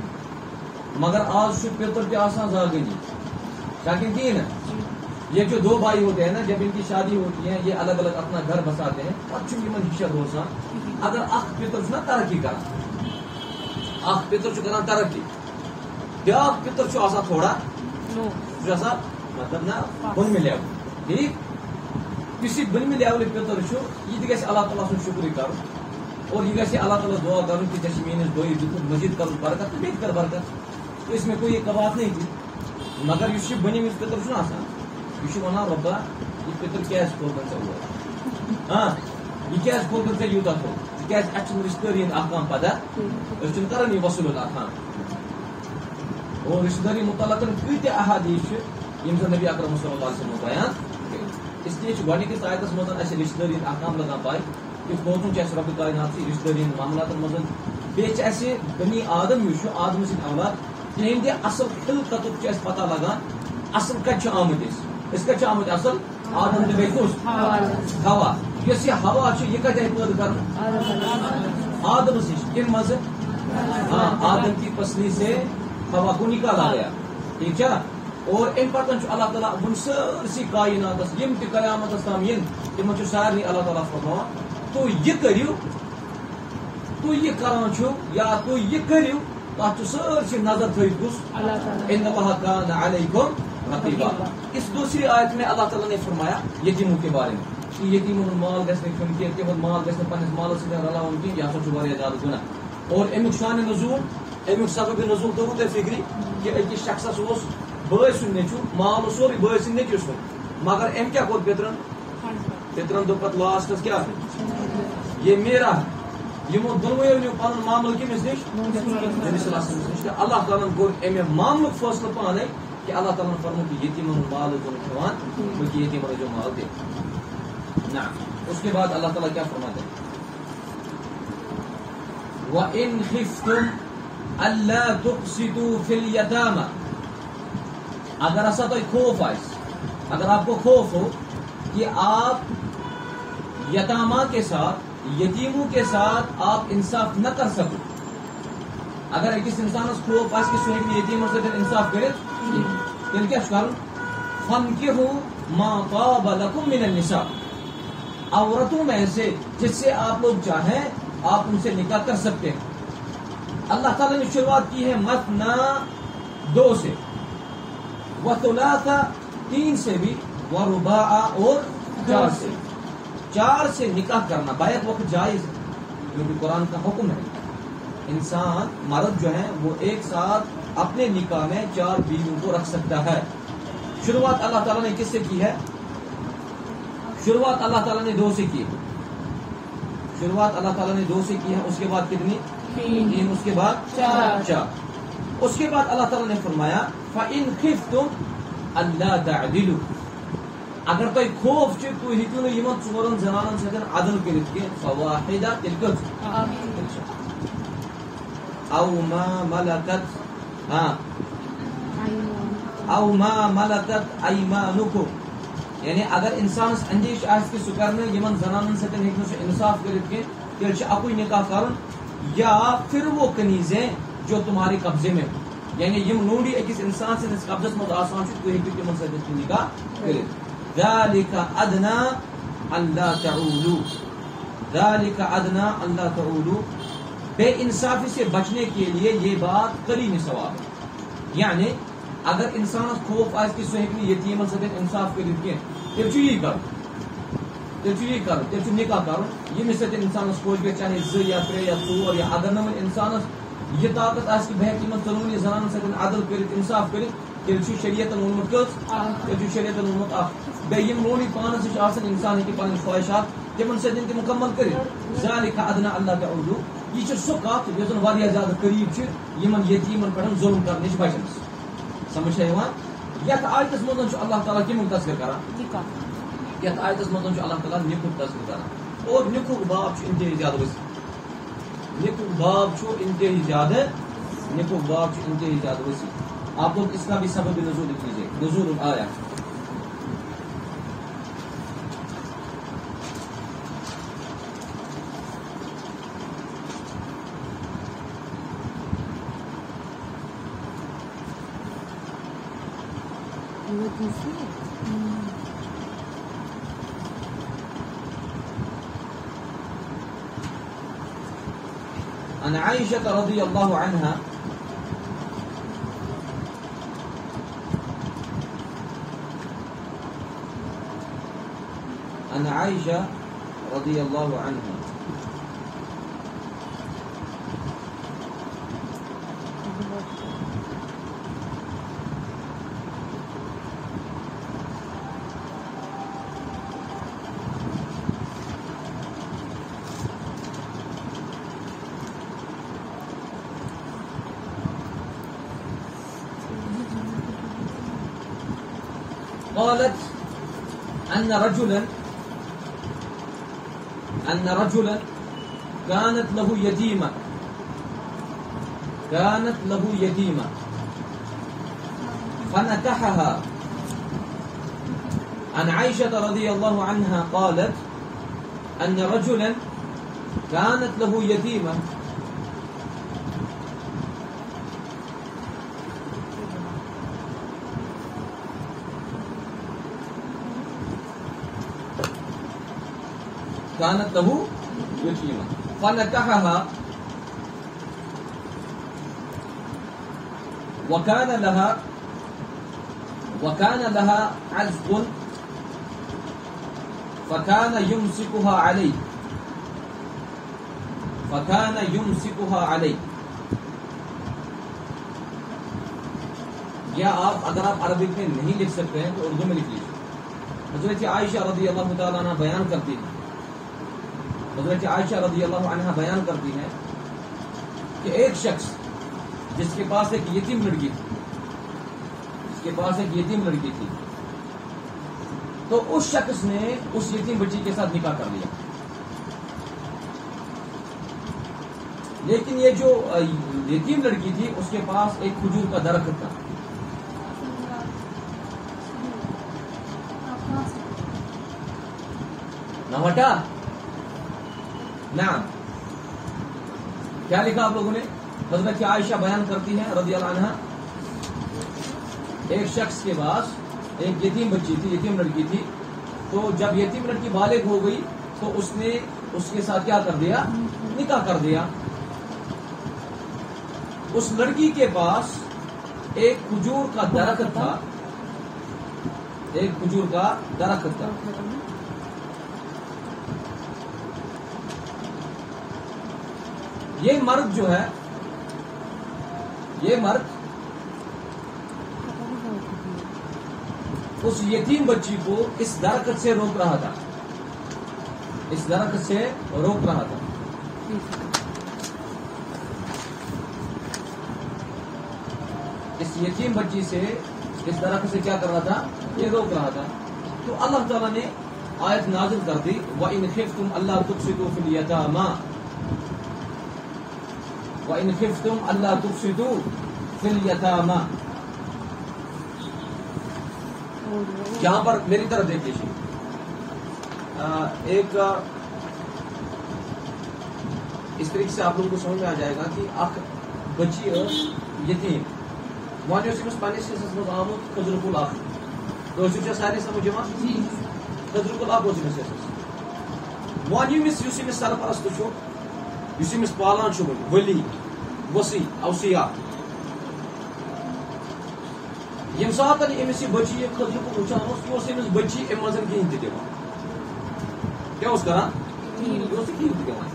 مگر آز چھُ پِتٕر تہِ آسان زاگنی، چھا کِنہٕ کِہیٖنۍ نہٕ؟ یہ جو دو بھائی ہوتے ہیں نا، جب ان کی شادی ہوتی ہے، یہ الگ الگ اپنا گھر بساتے ہیں، پتہ چھُ یِمن حِشر روزان. اگر اکھ پِتٕر چھُ نا ترقی کران، اکھ پِتٕر چھُ کران ترقی، بیاکھ پِتٕر چھُ آسان تھوڑا، سُہ چھُ آسان مطلب نا بۄنمہِ لیولہِ. ٹھیٖک، یُس یہِ بۄنمہِ لیولہِ پِتٕر چھُ، یہِ تہِ گژھِ اللہ تعالیٰ سُنٛد شُکرے کرُن، اور یہ گژھِ اللہ تعالیٰ دعا کرُن کہ ژےٚ چھِ میٲنِس بٲیِس دیُتمُت مزیٖد کرُن برکت تہٕ بیٚیہِ تہِ کر برکت. اس میں کوئی ایک بات نہیں تھی. مگر یُس یہِ بۄنِمِس پِتٕر چھُنہ آسان، یہ ونان رۄبا یہ پِتٕر کیٛازِ کھولکھ ژےٚ اور، یہ کیٛازِ کھولکھ ژےٚ یوٗتاہ تھوٚد؟ تِکیٛازِ اَسہِ چھُنہٕ رِشتہٕ دٲری ہٕنٛدۍ احکام پتہ، أسۍ چھِنہٕ کران یہِ وصوٗل الارحام. اور رشتہ داری متعلق کۭتیاہ احادیث چھِ یِم زن نبی اکرم صلی اللہ علیہ وسلم بیان کٔرۍ. اس لیے چھُ گۄڈنِکِس آیتس منٛز اَسہِ رشتہ دٲری ہٕنٛدۍ احکام لگان پاے، یُس بوزُن چھُ اَسہِ رۄبہِ کاینات چھِ رشتہ دٲری ہٕنٛدۍ معاملاتن منٛز. بیٚیہِ چھِ اَسہِ بنی آدم یُس چھُ آدم سٕنٛدۍ اولاد تِہنٛدِ اصل خلقتُک چھُ اَسہِ پتہ لگان، اصل کتہِ چھِ آمٕتۍ أسۍ کتہِ چھِ آمٕتۍ اصل؟ آدم تہٕ بیٚیہِ کُس؟ ہوا. یۄس یہِ ہوا چھِ یہِ کتہِ آیہِ پٲدٕ کرنہٕ؟ آدمس نِش. کمہِ منٛزٕ؟ آدم کی پسلی سے ہوا کو نکالا گیا. ٹھیک چھا؟ اور امہِ پتہٕ چھُ اللہ تعالیٰ وُنہِ سٲرسٕے کایناتس یِم تہِ قیامتس تام یِن تِمن چھُ سارنٕے اللہ تعالیٰ فرماوان تُہۍ یہِ کٔرِو، تُہۍ یہِ کران چھِو یا تُہۍ یہِ کٔرِو، تتھ چھُ سٲرسٕے نظر تھٲیِتھ کُس؟ اِنَّ اللَّهَ كَانَ عَلَيْكُمْ رَقِيبًا. اس دوسری آیت میں اللہ تعالیٰ نے فرمایا یتیموں کے بارے میں کہ یتیمن ہُنٛد مال گژھِ نہٕ کھیوٚن کینٛہہ، تِہُنٛد مال گژھِ نہٕ پننِس مالس سۭتۍ رلاوُن کینٛہہ، یہِ ہسا چھُ واریاہ زیادٕ گُناہ. اور امیُک شانِ نزوٗل، امیُک سببِ نزوٗل توٚروٕ تۄہہِ فِکرِ کہ أکِس شخصس اوس بٲے سُنٛد نیٚچوٗ، مال اوس سورُے بٲے سٕنٛدۍ نیٚچوِس سُنٛد، مگر أمۍ کیٛاہ کوٚر پِترن؟ پِترن دوٚپ پتہٕ لاسٹس کیٛاہ؟ یہ میرا. یِمو دۄنوٕیو نیوٗ پنُن معاملہٕ کٔمِس نِش؟ نبی صلی اللہ علیہ وسلمس نِش. تہٕ اللہ تعالیٰ ہن کوٚر اَمہِ معاملُک فٲصلہٕ پانے کہ اللہ تعالیٰ ہن فرموو کہ یتیٖمن ہُنٛد مال ٲسۍزیو نہٕ کھٮ۪وان بلکہ یتیٖمن ٲسۍزیو مال دِوان. نہ اس کے بعد اللہ تعالیٰ کیا فرماتے ہیں؟ وَإِنْ خِفْتُمْ أَلَّا تُقْسِطُوا فِي الْيَتَامَى. اگر ایسا تو خوف آئے، اگر آپ کو خوف ہو کہ آپ یتامہ کے ساتھ، یتیموں کے ساتھ آپ انصاف نہ کر سکو، اگر أکِس انسانس خوف آسہِ کہ سُہ ہیٚکہِ نہٕ یتیٖمن سۭتۍ انصاف کٔرِتھ تیٚلہِ کیٛاہ چھُ کَرُن؟ فَانكِحُوا مَا طَابَ لَكُم مِنَ النِّسَاء. عورتوں میں سے جس سے آپ لوگ چاہیں آپ ان سے نکاح کر سکتے ہیں. اللہ تعالیٰ نے شروعات کی ہے مثنا 2 سے، وثلاثا 3 سے بھی، ورباع اور 4 سے. 4 سے نکاح کرنا بیک وقت جائز ہے، جو کہ قرآن کا حکم ہے. انسان مرد جو ہے وہ ایک ساتھ اپنے نکاح میں 4 بیویوں کو رکھ سکتا ہے. شروعات اللہ تعالیٰ نے کس سے کی ہے؟ شروعات اللہ تعالیٰ نے 2 سے کی ہے. شروعات اللہ تعالیٰ نے 2 سے کی ہے. اس کے بعد کتنی؟ 3. اس کے بعد 4. اس کے بعد اللہ تعالیٰ نے فرمایا فَإِنْ خِفْتُمْ أَلَّا تَعْدِلُوا. اگر تۄہہِ خوف چھُ تُہۍ ہیٚکِو نہٕ یِمن 4 زنانن سۭتۍ عدل کٔرِتھ کینٛہہ، فَوَاحِدَةً تیٚلہِ کٔژ؟ أَوْ مَا مَلَكَتْ أَيْمَانُكُمْ. یعنی اگر انسانس اندیش آسہِ کہ سُہ کر نہٕ یِمن زنانن سۭتۍ ہیٚکہِ نہٕ سُہ انصاف کٔرِتھ کینٛہہ، تیٚلہِ چھُ اکُے نکاح کرُن، یا پھر وہ کنیزیں جو تمہارے قبضے میں ہو. یعنی یم لونڈی أکِس انسان سٕنٛدِس قبضس منٛز آسان چھُ تُہۍ ہیٚکِو تِمن سۭتۍ نکاح کٔرِتھ. ذَلِكَ أَدْنَىٰ أَلَّا تَعُولُوا. ذَلِكَ أَدْنَىٰ أَلَّا تَعُولُوا. بے انصافی سے بچنے کے لیے یہ بات قریب ثواب ہے. یعنی اگر انسان خوف آئے کہ سہ یتیمن ستھ انصاف کر تیل یہ کر تیل نکاح کر یمس ستھ انسانس خوش گھر چاہے 2 یا 3 یا 4 یا اگر نہ انسانس یہ طاقت آ کہ بہ ہیکہ قانونی زنان ستھ عدل کر انصاف کر تیل شریعتن وونمت تیل شریعتن وونمت بیم مونی پانس نش انسان ہیکہ پن خواہشات تمن ستھ تہ مکمل کر ذالک ادنی اللہ تعودو یہ سہ کت یس زن واریاہ زیادہ قریب یمن یتیمن پہ ظلم کرنے بچنس سمجھ یت آیتس مز اللہ تعالیٰ کمیک تذکر کران یت آیتس مز اللہ تعالیٰ نکک تذکر کران اور نکک باب انتہائی زیادہ وسیع نکک باب انتہائی زیادہ وسیع آپ لوگ اس کا بھی سبب نزول لکھ لیجیے نزول الآیہ عن عائشة رضي الله عنها عن عائشة رضي الله عنها قالت أن رجلا كانت له يتيمة فنكحها. عن عائشة رضي الله عنها قالت أن رجلا كانت له يتيمة فنكحها وكان لها عزق فكان يمسكها عليه. یا اگر آپ عربک میں نہیں لکھ سکتے ہیں تو اردو میں لکھ لیجیے. حضرت عائشہ رضی اللہ تعالیٰ عنہ بیان کرتی ہے کہ ایک شخص جس کے پاس ایک یتیم لڑکی تھی تو اس شخص نے اس یتیم بچی کے ساتھ نکاح کر لیا. لیکن یہ جو یتیم لڑکی تھی اس کے پاس ایک کھجور کا درخت تھا. نوٹا نعم کیا لکھا آپ لوگوں نے؟ حضرت عائشہ بیان کرتی ہے رضی اللہ عنہ ایک شخص کے پاس ایک یتیم بچی تھی، یتیم لڑکی تھی. تو جب یتیم لڑکی بالغ ہو گئی تو اس نے اس کے ساتھ کیا کر دیا؟ نکاح کر دیا. اس لڑکی کے پاس ایک کھجور کا درخت تھا. یہ مرد جو ہے اس یتیم بچی کو اس درخت سے روک رہا تھا. اس یتیم بچی سے اس درخت سے کیا کر رہا تھا؟ یہ روک رہا تھا. تو اللہ تعالیٰ نے آیت نازل کر دی وَإِنْ خِفْتُمْ أَلَّا تُقْسِطُوا فِي الْيَتَامَى وَإِنْ خِفْتُمْ أَلَّا تُقْسِطُوا فِي الْيَتَامَى. یہاں پر میری طرف دیکھ لیجیے. ایک اس طریقے سے آپ لوگوں کو سمجھ میں آ جائے گا کہ اخ بچی یتیم وانیو سمس پانیس کے سمجھ آمد خضر کل آخر تو اسے سارے سمجھ جمع خضر کل آخر اسے سمجھ وانیو مس یوسی مس سر پرست چھو اس امس پالان ولی وصی اوصیا یم سات امس یہ بچی یہ خضر کو وچان یہ امس بچی ام مزن کہین تہ دِوان کیا کران یہ کہین تہ دِوان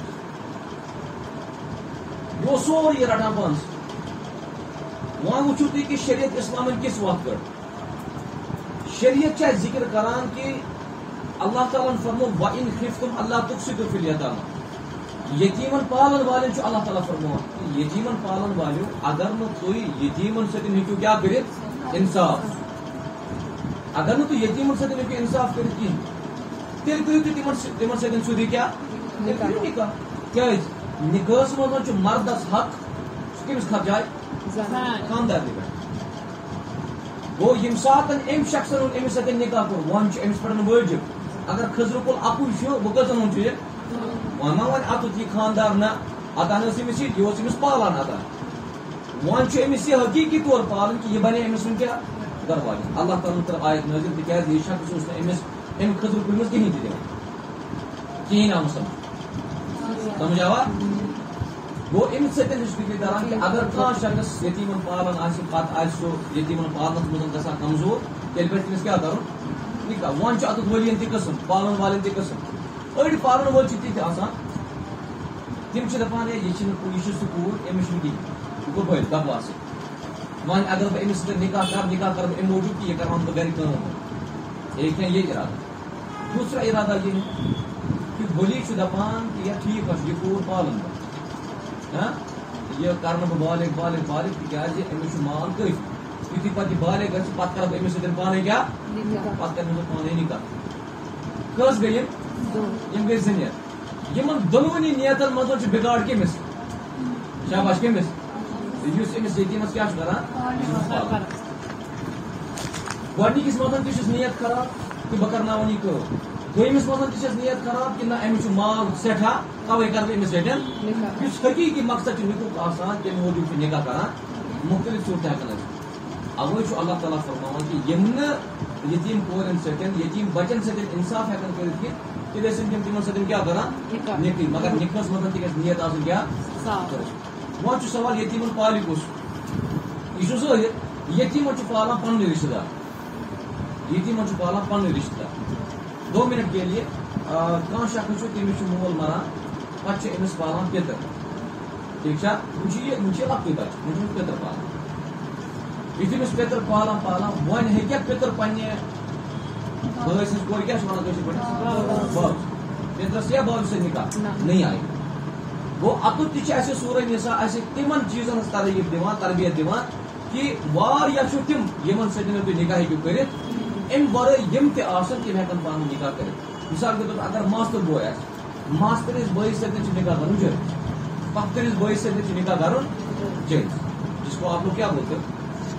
یہ سوری رٹان پانس وہاں وچھو تھی کہ شریعت اسلام کس وقت کر شریعت چاہے ذکر کران کہ اللہ تعالیٰ فرمو وَإِنْ خِفْتُمْ أَلَّا تُقْسِطُوا فِي الْيَتَامَى یتیمن پالن والن اللہ تعالیٰ فرمو یتیمن پالن والو اگر نہ تھی یتیمن ستن ہیکو کیا کرت انصاف اگر نہ تو یتیمن ستن ہیکو انصاف کرت کی تیل کریو تمن ستن سودی کیا نکاح کیا نکاحس مز مردس حق کمس کھپ جائے خاندار دی گو یم سات ام شخص امس ستن نکاح کور ون امس پڑن واجب اگر خضر کول اپو بہ کتن ون یہ ون ما ون ات یہ خاندار نہ اتان امس یہ امس پالان اتان ون امس یہ حقیقی طور پالن کہ یہ بنے امس ون کیا گھر والے اللہ تعالیٰ طرف آیت نازل تکیاز یہ شخص اس امس ام خضر کول مز کہین تہ دِوان کہین آو سمجھ آوا گو امس ستن فکر کران کہ اگر کھانا شخص یتیمن پالان پتہ سو یتیمن پالنس مز گا کمزور تیل پہ تمس کیا کرن نکاح ون ات ولین تہ قسم پالن والن تہ قسم أڑ پالن وول تہ آسان تم دپان ہے یہ سکول امس کہین یہ گو بل دباس ون اگر بہ امس سۭتۍ نکاح کر امہ موجود کہ یہ کران بہ گھر کٲم ایک ہے یہ ارادہ دوسرا ارادہ یہ کہ ولی دپان کہ یہ ٹھیک یہ کور پالن یہ کرنا بہ بالغ تکیاز امس مال کٔفی یتھُے پتہٕ یہ بالغ گژھِ پتہٕ کرٕ بہٕ أمِس سۭتۍ پانے کیٛاہ پتہٕ کرٕ بہٕ پانے نکاح کٔژ گٔے یم گٔے زٕ نیت یمن دۄنوٕنی نیتن منٛز چھُ بگاڑ کٔمِس شاباش کٔمِس یُس أمِس یتیٖمس کیٛاہ چھُ کران گۄڈنِکِس منٛز تہِ چھُس نیت خراب کہ بہٕ کرناوَن یہِ کٲم دوٚیمِس منٛز تہِ چھس نیت خراب کہ نہ أمِس چھُ مال سٮ۪ٹھاہ توے کرٕ بہٕ أمِس سۭتۍ یُس حقیقی مقصد چھُ نکاح آسان تمہِ موٗجوٗب چھُ نکاح کران مختلف صورتہِ ہٮ۪کان ٲسِتھ اوے چھُ اللہ تعالیٰ فرماوان کہ یم نہٕ یتیٖم کورٮ۪ن سۭتۍ یتیٖم بچن سۭتۍ انصاف ہٮ۪کان کٔرِتھ کینٛہہ تیٚلہِ ٲسِن تِم تِمن سۭتۍ کیٛاہ کران نکاح مگر نکاحس منٛز تہِ گژھِ نیت آسٕنۍ کیٛاہ وۄنۍ چھُ سوال یتیٖمن پالہِ کُس یہ چھُ ظٲہِر یتیٖمن چھُ پالان پنُنُے رشتہٕ دار یتیٖمن چھُ پالان پنُنُے رشتہٕ دار 2 منٹ کے لیے کانٛہہ شخص چھُ تٔمِس چھُ مول مران پتہٕ چھُ أمِس پالان پِتٕر ٹھیٖک چھا وۄنۍ چھُ لۄکٹُے بچہٕ وۄنۍ چھُ پِتٕر پالان یُتھُے أمِس پِتٕر پالان وۄنۍ ہیٚکیٛاہ پِتٕر پننہِ بٲے سٕنٛز کورِ کیٛاہ چھِ وَنان کٲشِر پٲٹھۍ باب پِترس یا بابہِ سۭتۍ نکاح نہیں آیہِ گوٚو اَتُتھ تہِ چھِ اَسہِ سورہ نِساء اَسہِ تِمن چیٖزن ہٕنٛز تربیت دِوان کہ واریاہ چھُ تِم یِمن سۭتۍ نہٕ تُہۍ نکاح ہیٚکِو کٔرِتھ امہِ ورٲے یِم تہِ آسن تِم ہٮ۪کن پانہٕ نکاح کٔرِتھ مثال کے طور پر اگر ماستٕر بوے آسہِ ماستٕرِس بٲیِس سۭتۍ چھُ نکاح کرُن جٲیِز پۄپھتٕرِس بٲیِس سۭتۍ چھُ نکاح کرُن جٲیِز جس کو آپ لوگ کیا بولتے ہو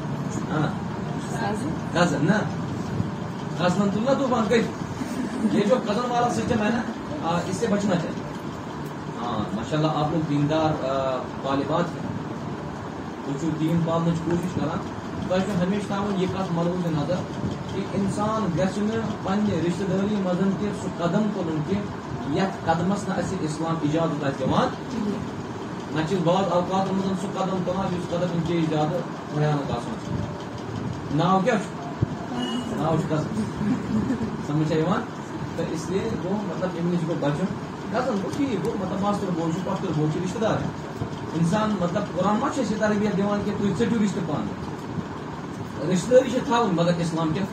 کزن نا کزن تلنا طوفان کئی یہ جو کزن والا سسٹم ہے نا اس سے بچنا چاہیے ہاں ماشاءاللہ آپ لوگ دیندار طالبات ہیں کچھ دین پالنے کی کوشش کران تو ہمیشہ تھاون یہ کت ملحوظ نظر کہ انسان گژھِ نہٕ پننہِ رشتہ داری منٛز تہِ سُہ قدم تُلُن کینٛہہ یتھ قدمس نہٕ اسہِ اسلام اجازت آسہِ دِوان نہ چھِ بعض اوقاتن منٛز سُہ قدم تُلان یُس قدم انتہٲیی زیادٕ بھیانک آسان چھُ ناو کیا ناو کزن سمجھ یوان تو اس لیے گو مطلب امہ نش گو بچن کزن گو ٹھیک گو مطلب ماستر بول پۄپھتٕر بول رشتہ دار انسان مطلب قرآن ما چھِ تربیت دِوان کہ تُہۍ ژٔٹِو رشتہٕ پانہٕ رشتہ داری چھِ تھاوٕنۍ مگر اسلام کیا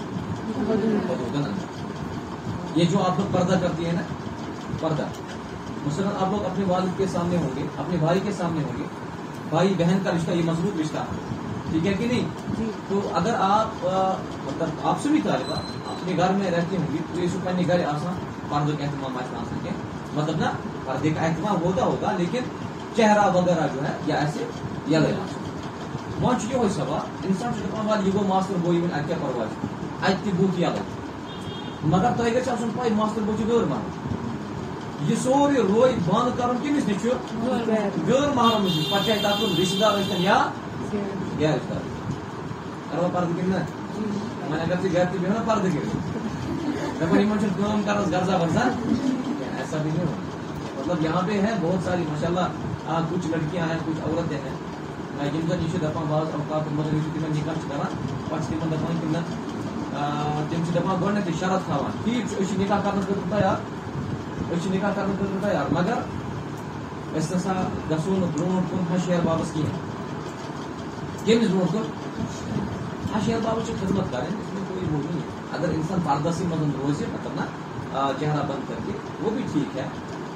یہ جو آپ لوگ پردہ کرتی ہے نا پردہ مثلاً آپ لوگ اپنے والد کے سامنے ہوں گے اپنے بھائی کے سامنے ہوں گے بھائی بہن کا رشتہ یہ مضبوط رشتہ ہے ٹھیک ہے کہ نہیں تو اگر آپ مطلب آپ سے بھی طالبہ اپنے گھر میں رہتی ہوں گی تو یہ سب پنہ گھر آسان پردے کا اہتمام آسان کیا مطلب نا پردے کا اہتمام ہوگا لیکن چہرہ وغیرہ جو ہے یا ایسے یلے وہاں یہ ہوئی سوال انسان سے دپان وال یہ گو ماستر بوئی ون اتہ پرواہ اتہ بوت یلے مگر تہ گژھِ آسُن پاے ماستر بوئی غٲر محرم یہ سورُے روی بند کرُن کٔمِس نِش چھُ غٲر محرم نِش پتہٕ چاہے تتھ منٛز رشتہٕ دار ٲسۍتن یا غیر رشتہ دار کروا پردٕ کِنہٕ نہ وۄنۍ اگر ژٕ گرِ تہِ بیٚہو نا پردٕ کٔرِتھ دپان یِمن چھُنہٕ کٲم کرنس غرضا ورضا ایسا بھی نہیں ہوگا مطلب یہاں پہ ہیں بہت ساری ماشاءاللہ کچھ لڑکیاں ہیں کچھ عورتیں ہیں یم زن یہ دپان بعض اوقات مگر تم نکاح کران پہ تم دپان کہ تم دپان گۄڈنیٚتھٕے شرط تھاوان ٹھیک نکاح کرنے خٲطرٕ تیار نکاح کرنے خٲطرٕ تیار مگر أسۍ نسا گژھو نہٕ برونٛٹھ کُن ہشیار بابس کینٛہہ کٔمِس برونٛٹھ کُن ہشیار بابس چھِ خدمت کرٕنۍ اس میں کوئی وہ نہیں ہے اگر انسان پردسی منٛز روزِ مطلب نا چہرہ بند کر کے وہ بھی ٹھیک ہے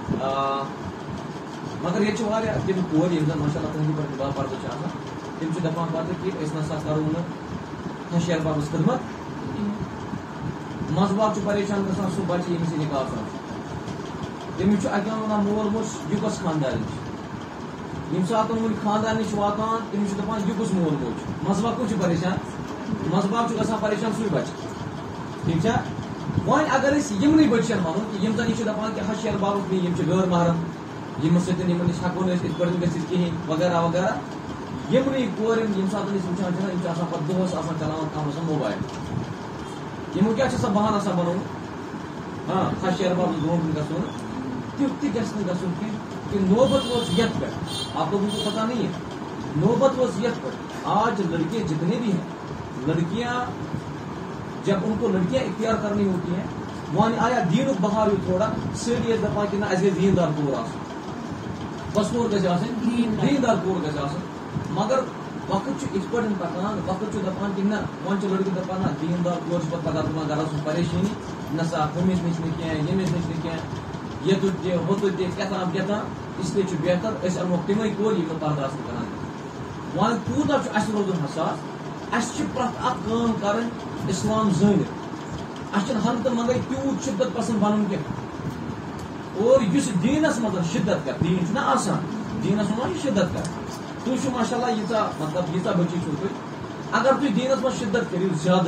مگر یہ تم کور یم زن ماشاء اللہ تہندِ پٮ۪ٹھ با پردٕ چھِ آسان تم چھِ دپان پتہٕ کہ أسۍ نسا کرو نہٕ ہشیار بابس خدمت منٛزٕ باگ چھُ پریشان گژھان سُہ بچہِ ییٚمِس یہِ نکاح آسان تٔمِس چھُ اکیاہ ونان مول موج یہِ کۄس خاندارنۍ چھِ ییٚمہِ ساتہٕ وۄنۍ خاندارنہِ چھِ واتان تٔمِس چھُ دپان یہِ کُس مول موج چھُ منٛزٕ باگ کُس چھُ پریشان منٛزٕ باگ چھُ گژھان پریشان سُے بچہِ ٹھیک چھا وۄنۍ اگر أسۍ یِمنٕے بٔچن ونو کہ یم زن یہ دپان کہ ہشیار بابس نی یم چھِ غٲر محرم یِمن سۭتۍ یِمن نِش ہٮ۪کو نہٕ أسۍ یِتھ پٲٹھۍ گٔژھِتھ کِہیٖنۍ وغیرہ وغیرہ یِمنٕے کورٮ۪ن ییٚمہِ ساتہٕ أسۍ وٕچھان چھِ نا یِم چھِ آسان پتہٕ دۄہس آسان چلاوان کانٛہہ آسان موبایل یِمو کیٛاہ چھُ آسان بہانہٕ آسان بنومُت ہشیار بابس برونٛٹھ کُن گژھو نہٕ تیُتھ تہِ گژھِ نہٕ گژھُن کینٛہہ کہ نوبت وٲژ یتھ پٮ۪ٹھ آپ لوگوں کو پتہ نہیں ہے نوبت وٲژ یتھ پٮ۪ٹھ آج لڑکے جتنے بھی ہیں لڑکیاں جب ان کو لڑکیاں اختیار کرنی ہوتی ہیں وہاں آیا دینک بہار تھوڑا سٲری ٲسۍ دپان کہ نہ اَسہِ گژھِ دیندار کور آسُن بس کور گژھِ آسٕنۍ دیندار کور گژھِ آسُن مگر وقت چھُ یِتھ پٲٹھۍ پکان وقت چھُ دپان کہ نہ وۄنۍ چھُ لڑکہٕ دپان نہ دیندار کور چھُ پتہٕ پگاہ تِمن گرس منٛز پریشٲنی نہ سا ہُمِس نِش نہٕ کینٛہہ ییٚمِس نِش نہٕ کینٛہہ یوٚتُتھ تہِ ہوٚتُتھ تہِ کیٛاہ تام اس لیے چھُ بہتر أسۍ انوکھ تِمے کورِ یِم نہٕ پردٕ آسن کران وۄنۍ کوٗتاہ چھُ اَسہِ روزُن حساس اَسہِ چھِ پرٛٮ۪تھ اکھ کٲم کرٕنۍ اسلام زٲنِتھ اَسہِ چھِنہٕ ہنگتہٕ منگے تیوٗت شِدت پسنٛد بنُن کینٛہہ اور یُس دیٖنس منٛز شِدت کر دیٖن چھُنہ آسان دیٖنس منٛز ما چھِ شِدت کر تُہۍ چھِو ماشاء اللہ ییٖژاہ مطلب ییٖژاہ بچی چھِو تُہۍ اگر تُہۍ دیٖنس منٛز شِدت کٔرِو زیادٕ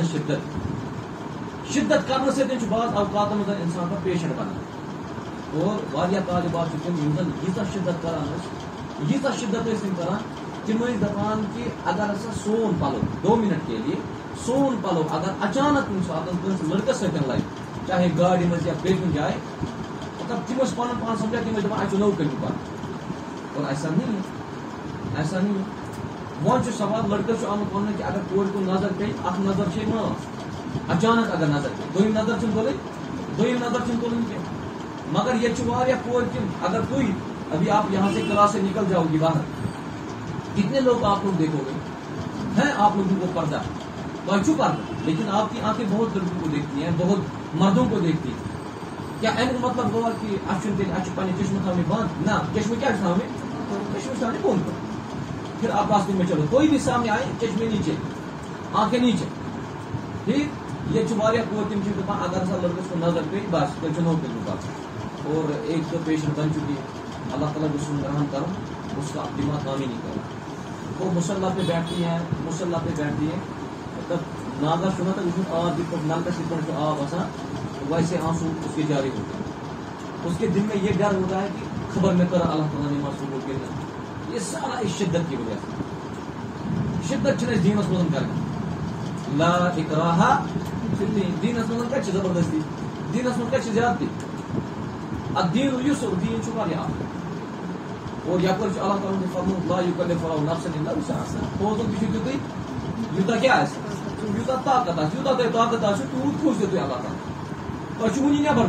شِدت کرنہٕ سۭتۍ چھُ بعض اوقاتن منٛز انسان پتہٕ پیشنٹ بنان اور واریاہ طالبات چھِ تِم یِم زن ییٖژاہ شِدت کران ٲسۍ ییٖژاہ شِدت ٲسۍ تِم کران تِم ٲسۍ دپان کہ اگر ہسا سون پلو 2 منٹ کے لیے سون پلو اگر اچانک کُنہِ ساتہٕ کٲنٛسہِ لڑکس سۭتۍ لگہِ چاہے گاڑِ منٛز یا بیٚیہِ کُنہِ جایہِ مطلب تِم ٲسۍ پنُن پان سمجھان تِم ٲسۍ دپان اَسہِ چھُ نوٚو کٔرِو پتہٕ اور ایسا نہیں وۄنۍ چھُ سوال لڑکس چھُ آمُت وننہٕ کہ اگر کورِ کُن نظر پیٚیہِ اکھ نظر چھے معاف اچانک اگر نظر پیٚیہِ دوٚیِم نظر چھِنہٕ تُلٕنۍ کینٛہہ مگر ییٚتہِ چھِ واریاہ کورِ تِم اگر تُہۍ ابھی آپ یہاں سے کلاس سے نکل جاؤ گی باہر کتنے لوگ آپ لوگ دیکھو گے ہیں آپ لوگوں کو پردہ بچوں پردہ لیکن آپ کی آنکھیں بہت لڑکوں کو دیکھتی ہیں بہت مردوں کو دیکھتی ہیں کیا امیک مطلب ہوا کہ اچھے پنہ چشمہ تھاونے بند نہ چشمہ کیا تھاونے چشمہ تھاونے بند پھر آپ راستے میں چلو کوئی بھی سامنے آئے چشمے نیچے آنکھیں نیچے ٹھیک یہ واریاہ کور تم دپان اگر ہسا لڑکس کو نظر پہ بس تیل نو کر اور ایک تو پیشنٹ بن چکی ہے اللہ تعالیٰ کو رحم کرو اس کا دماغ کام ہی نہیں کرا وہ مسلح پہ بیٹھتی ہیں مطلب ناظر شما تک اس میں آب بھی نلکس پہ آب آسان ویسے آنسو اس کے جاری ہوتے ہیں اس کے دل میں یہ ڈر ہوتا ہے کہ خبر میں کرا اللہ تعالیٰ نے معصوم ہو کے یہ سارا اس شدت کی وجہ سے شدت چھنہ دینس مزن کرنا لا اکراہ دینس مزن کیا زبردستی دینس مزن کیا زیادتی الدین یسر دین چھُ واریاہ آسان اور یپٲرۍ چھُ اللہ تعالیٰ فرمومُت لا یکلف اللہ نفسا الا وسعها روزُن تہِ چھُ تیُتُے یوٗتاہ کیٛاہ آسہِ یوٗتاہ طاقت آسہِ یوٗتاہ تۄہہِ طاقت آسہِ تیوٗت کھوٗژِو تُہۍ اللہ تعالیٰ تۄہہِ چھُ وُنی نٮ۪بر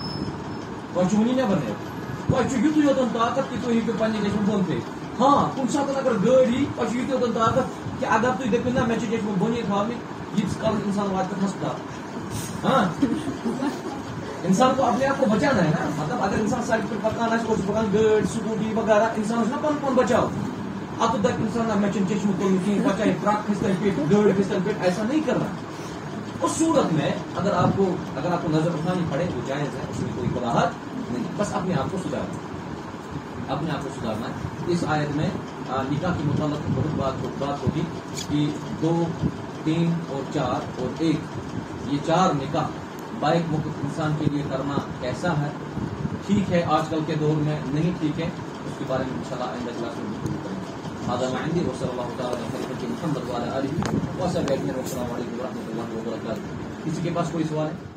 نیرُن تۄہہِ چھُ یُتُے یوتن طاقت کہ تُہۍ ہیٚکِو پننہِ چشمہٕ بۄن تھٲیِتھ ہاں کُنہِ ساتہٕ اگر گٲڑۍ یی تۄہہِ چھُ یُتُے یوتن طاقت کہ اگر تُہۍ دٔپِو نہ مےٚ چھِ چشمہٕ بۄنٕے تھاونہِ ییٖتِس کالس انسان واتہِ پتہٕ ہسپتال ہاں انسان کو اپنے آپ کو بچانا ہے نا مطلب اگر انسان سڑک پہ پکان آسہِ اور پکان گٲڑۍ سکوٹی وغیرہ انسان چھُ نا پنُن پان بچاو اتھ دپہِ انسان نہ مےٚ چھُنہٕ چشمہٕ تُلنہٕ کِہیٖنۍ پتہٕ چاہے ٹرک کھسہِ تل پیٹ گٲڑۍ کھسہِ تل پیٹ ایسا نہیں کرنا اس صورت میں اگر آپ کو نظر اٹھانی پڑے وہ جائز ہے اس میں کوئی کراہت نہیں بس اپنے آپ کو سدھارنا ہے اس آیت میں نکاح کے متعلق بہت بات ہوگی کہ 2 3 اور 4 اور 1 یہ 4 نکاح بائک مکت انسان کے لیے کرنا کیسا ہے ٹھیک ہے آج کل کے دور میں نہیں ٹھیک ہے اس کے بارے میں انشاءاللہ آئندہ کلاس میں گفتگو کریں گے هذا ما عندي وصلى الله تعالى على خليفة محمد وعلى آله وصحبه أجمعين والسلام علیکم ورحمۃ اللہ وبرکاتہ کسی کے پاس کوئی سوال ہے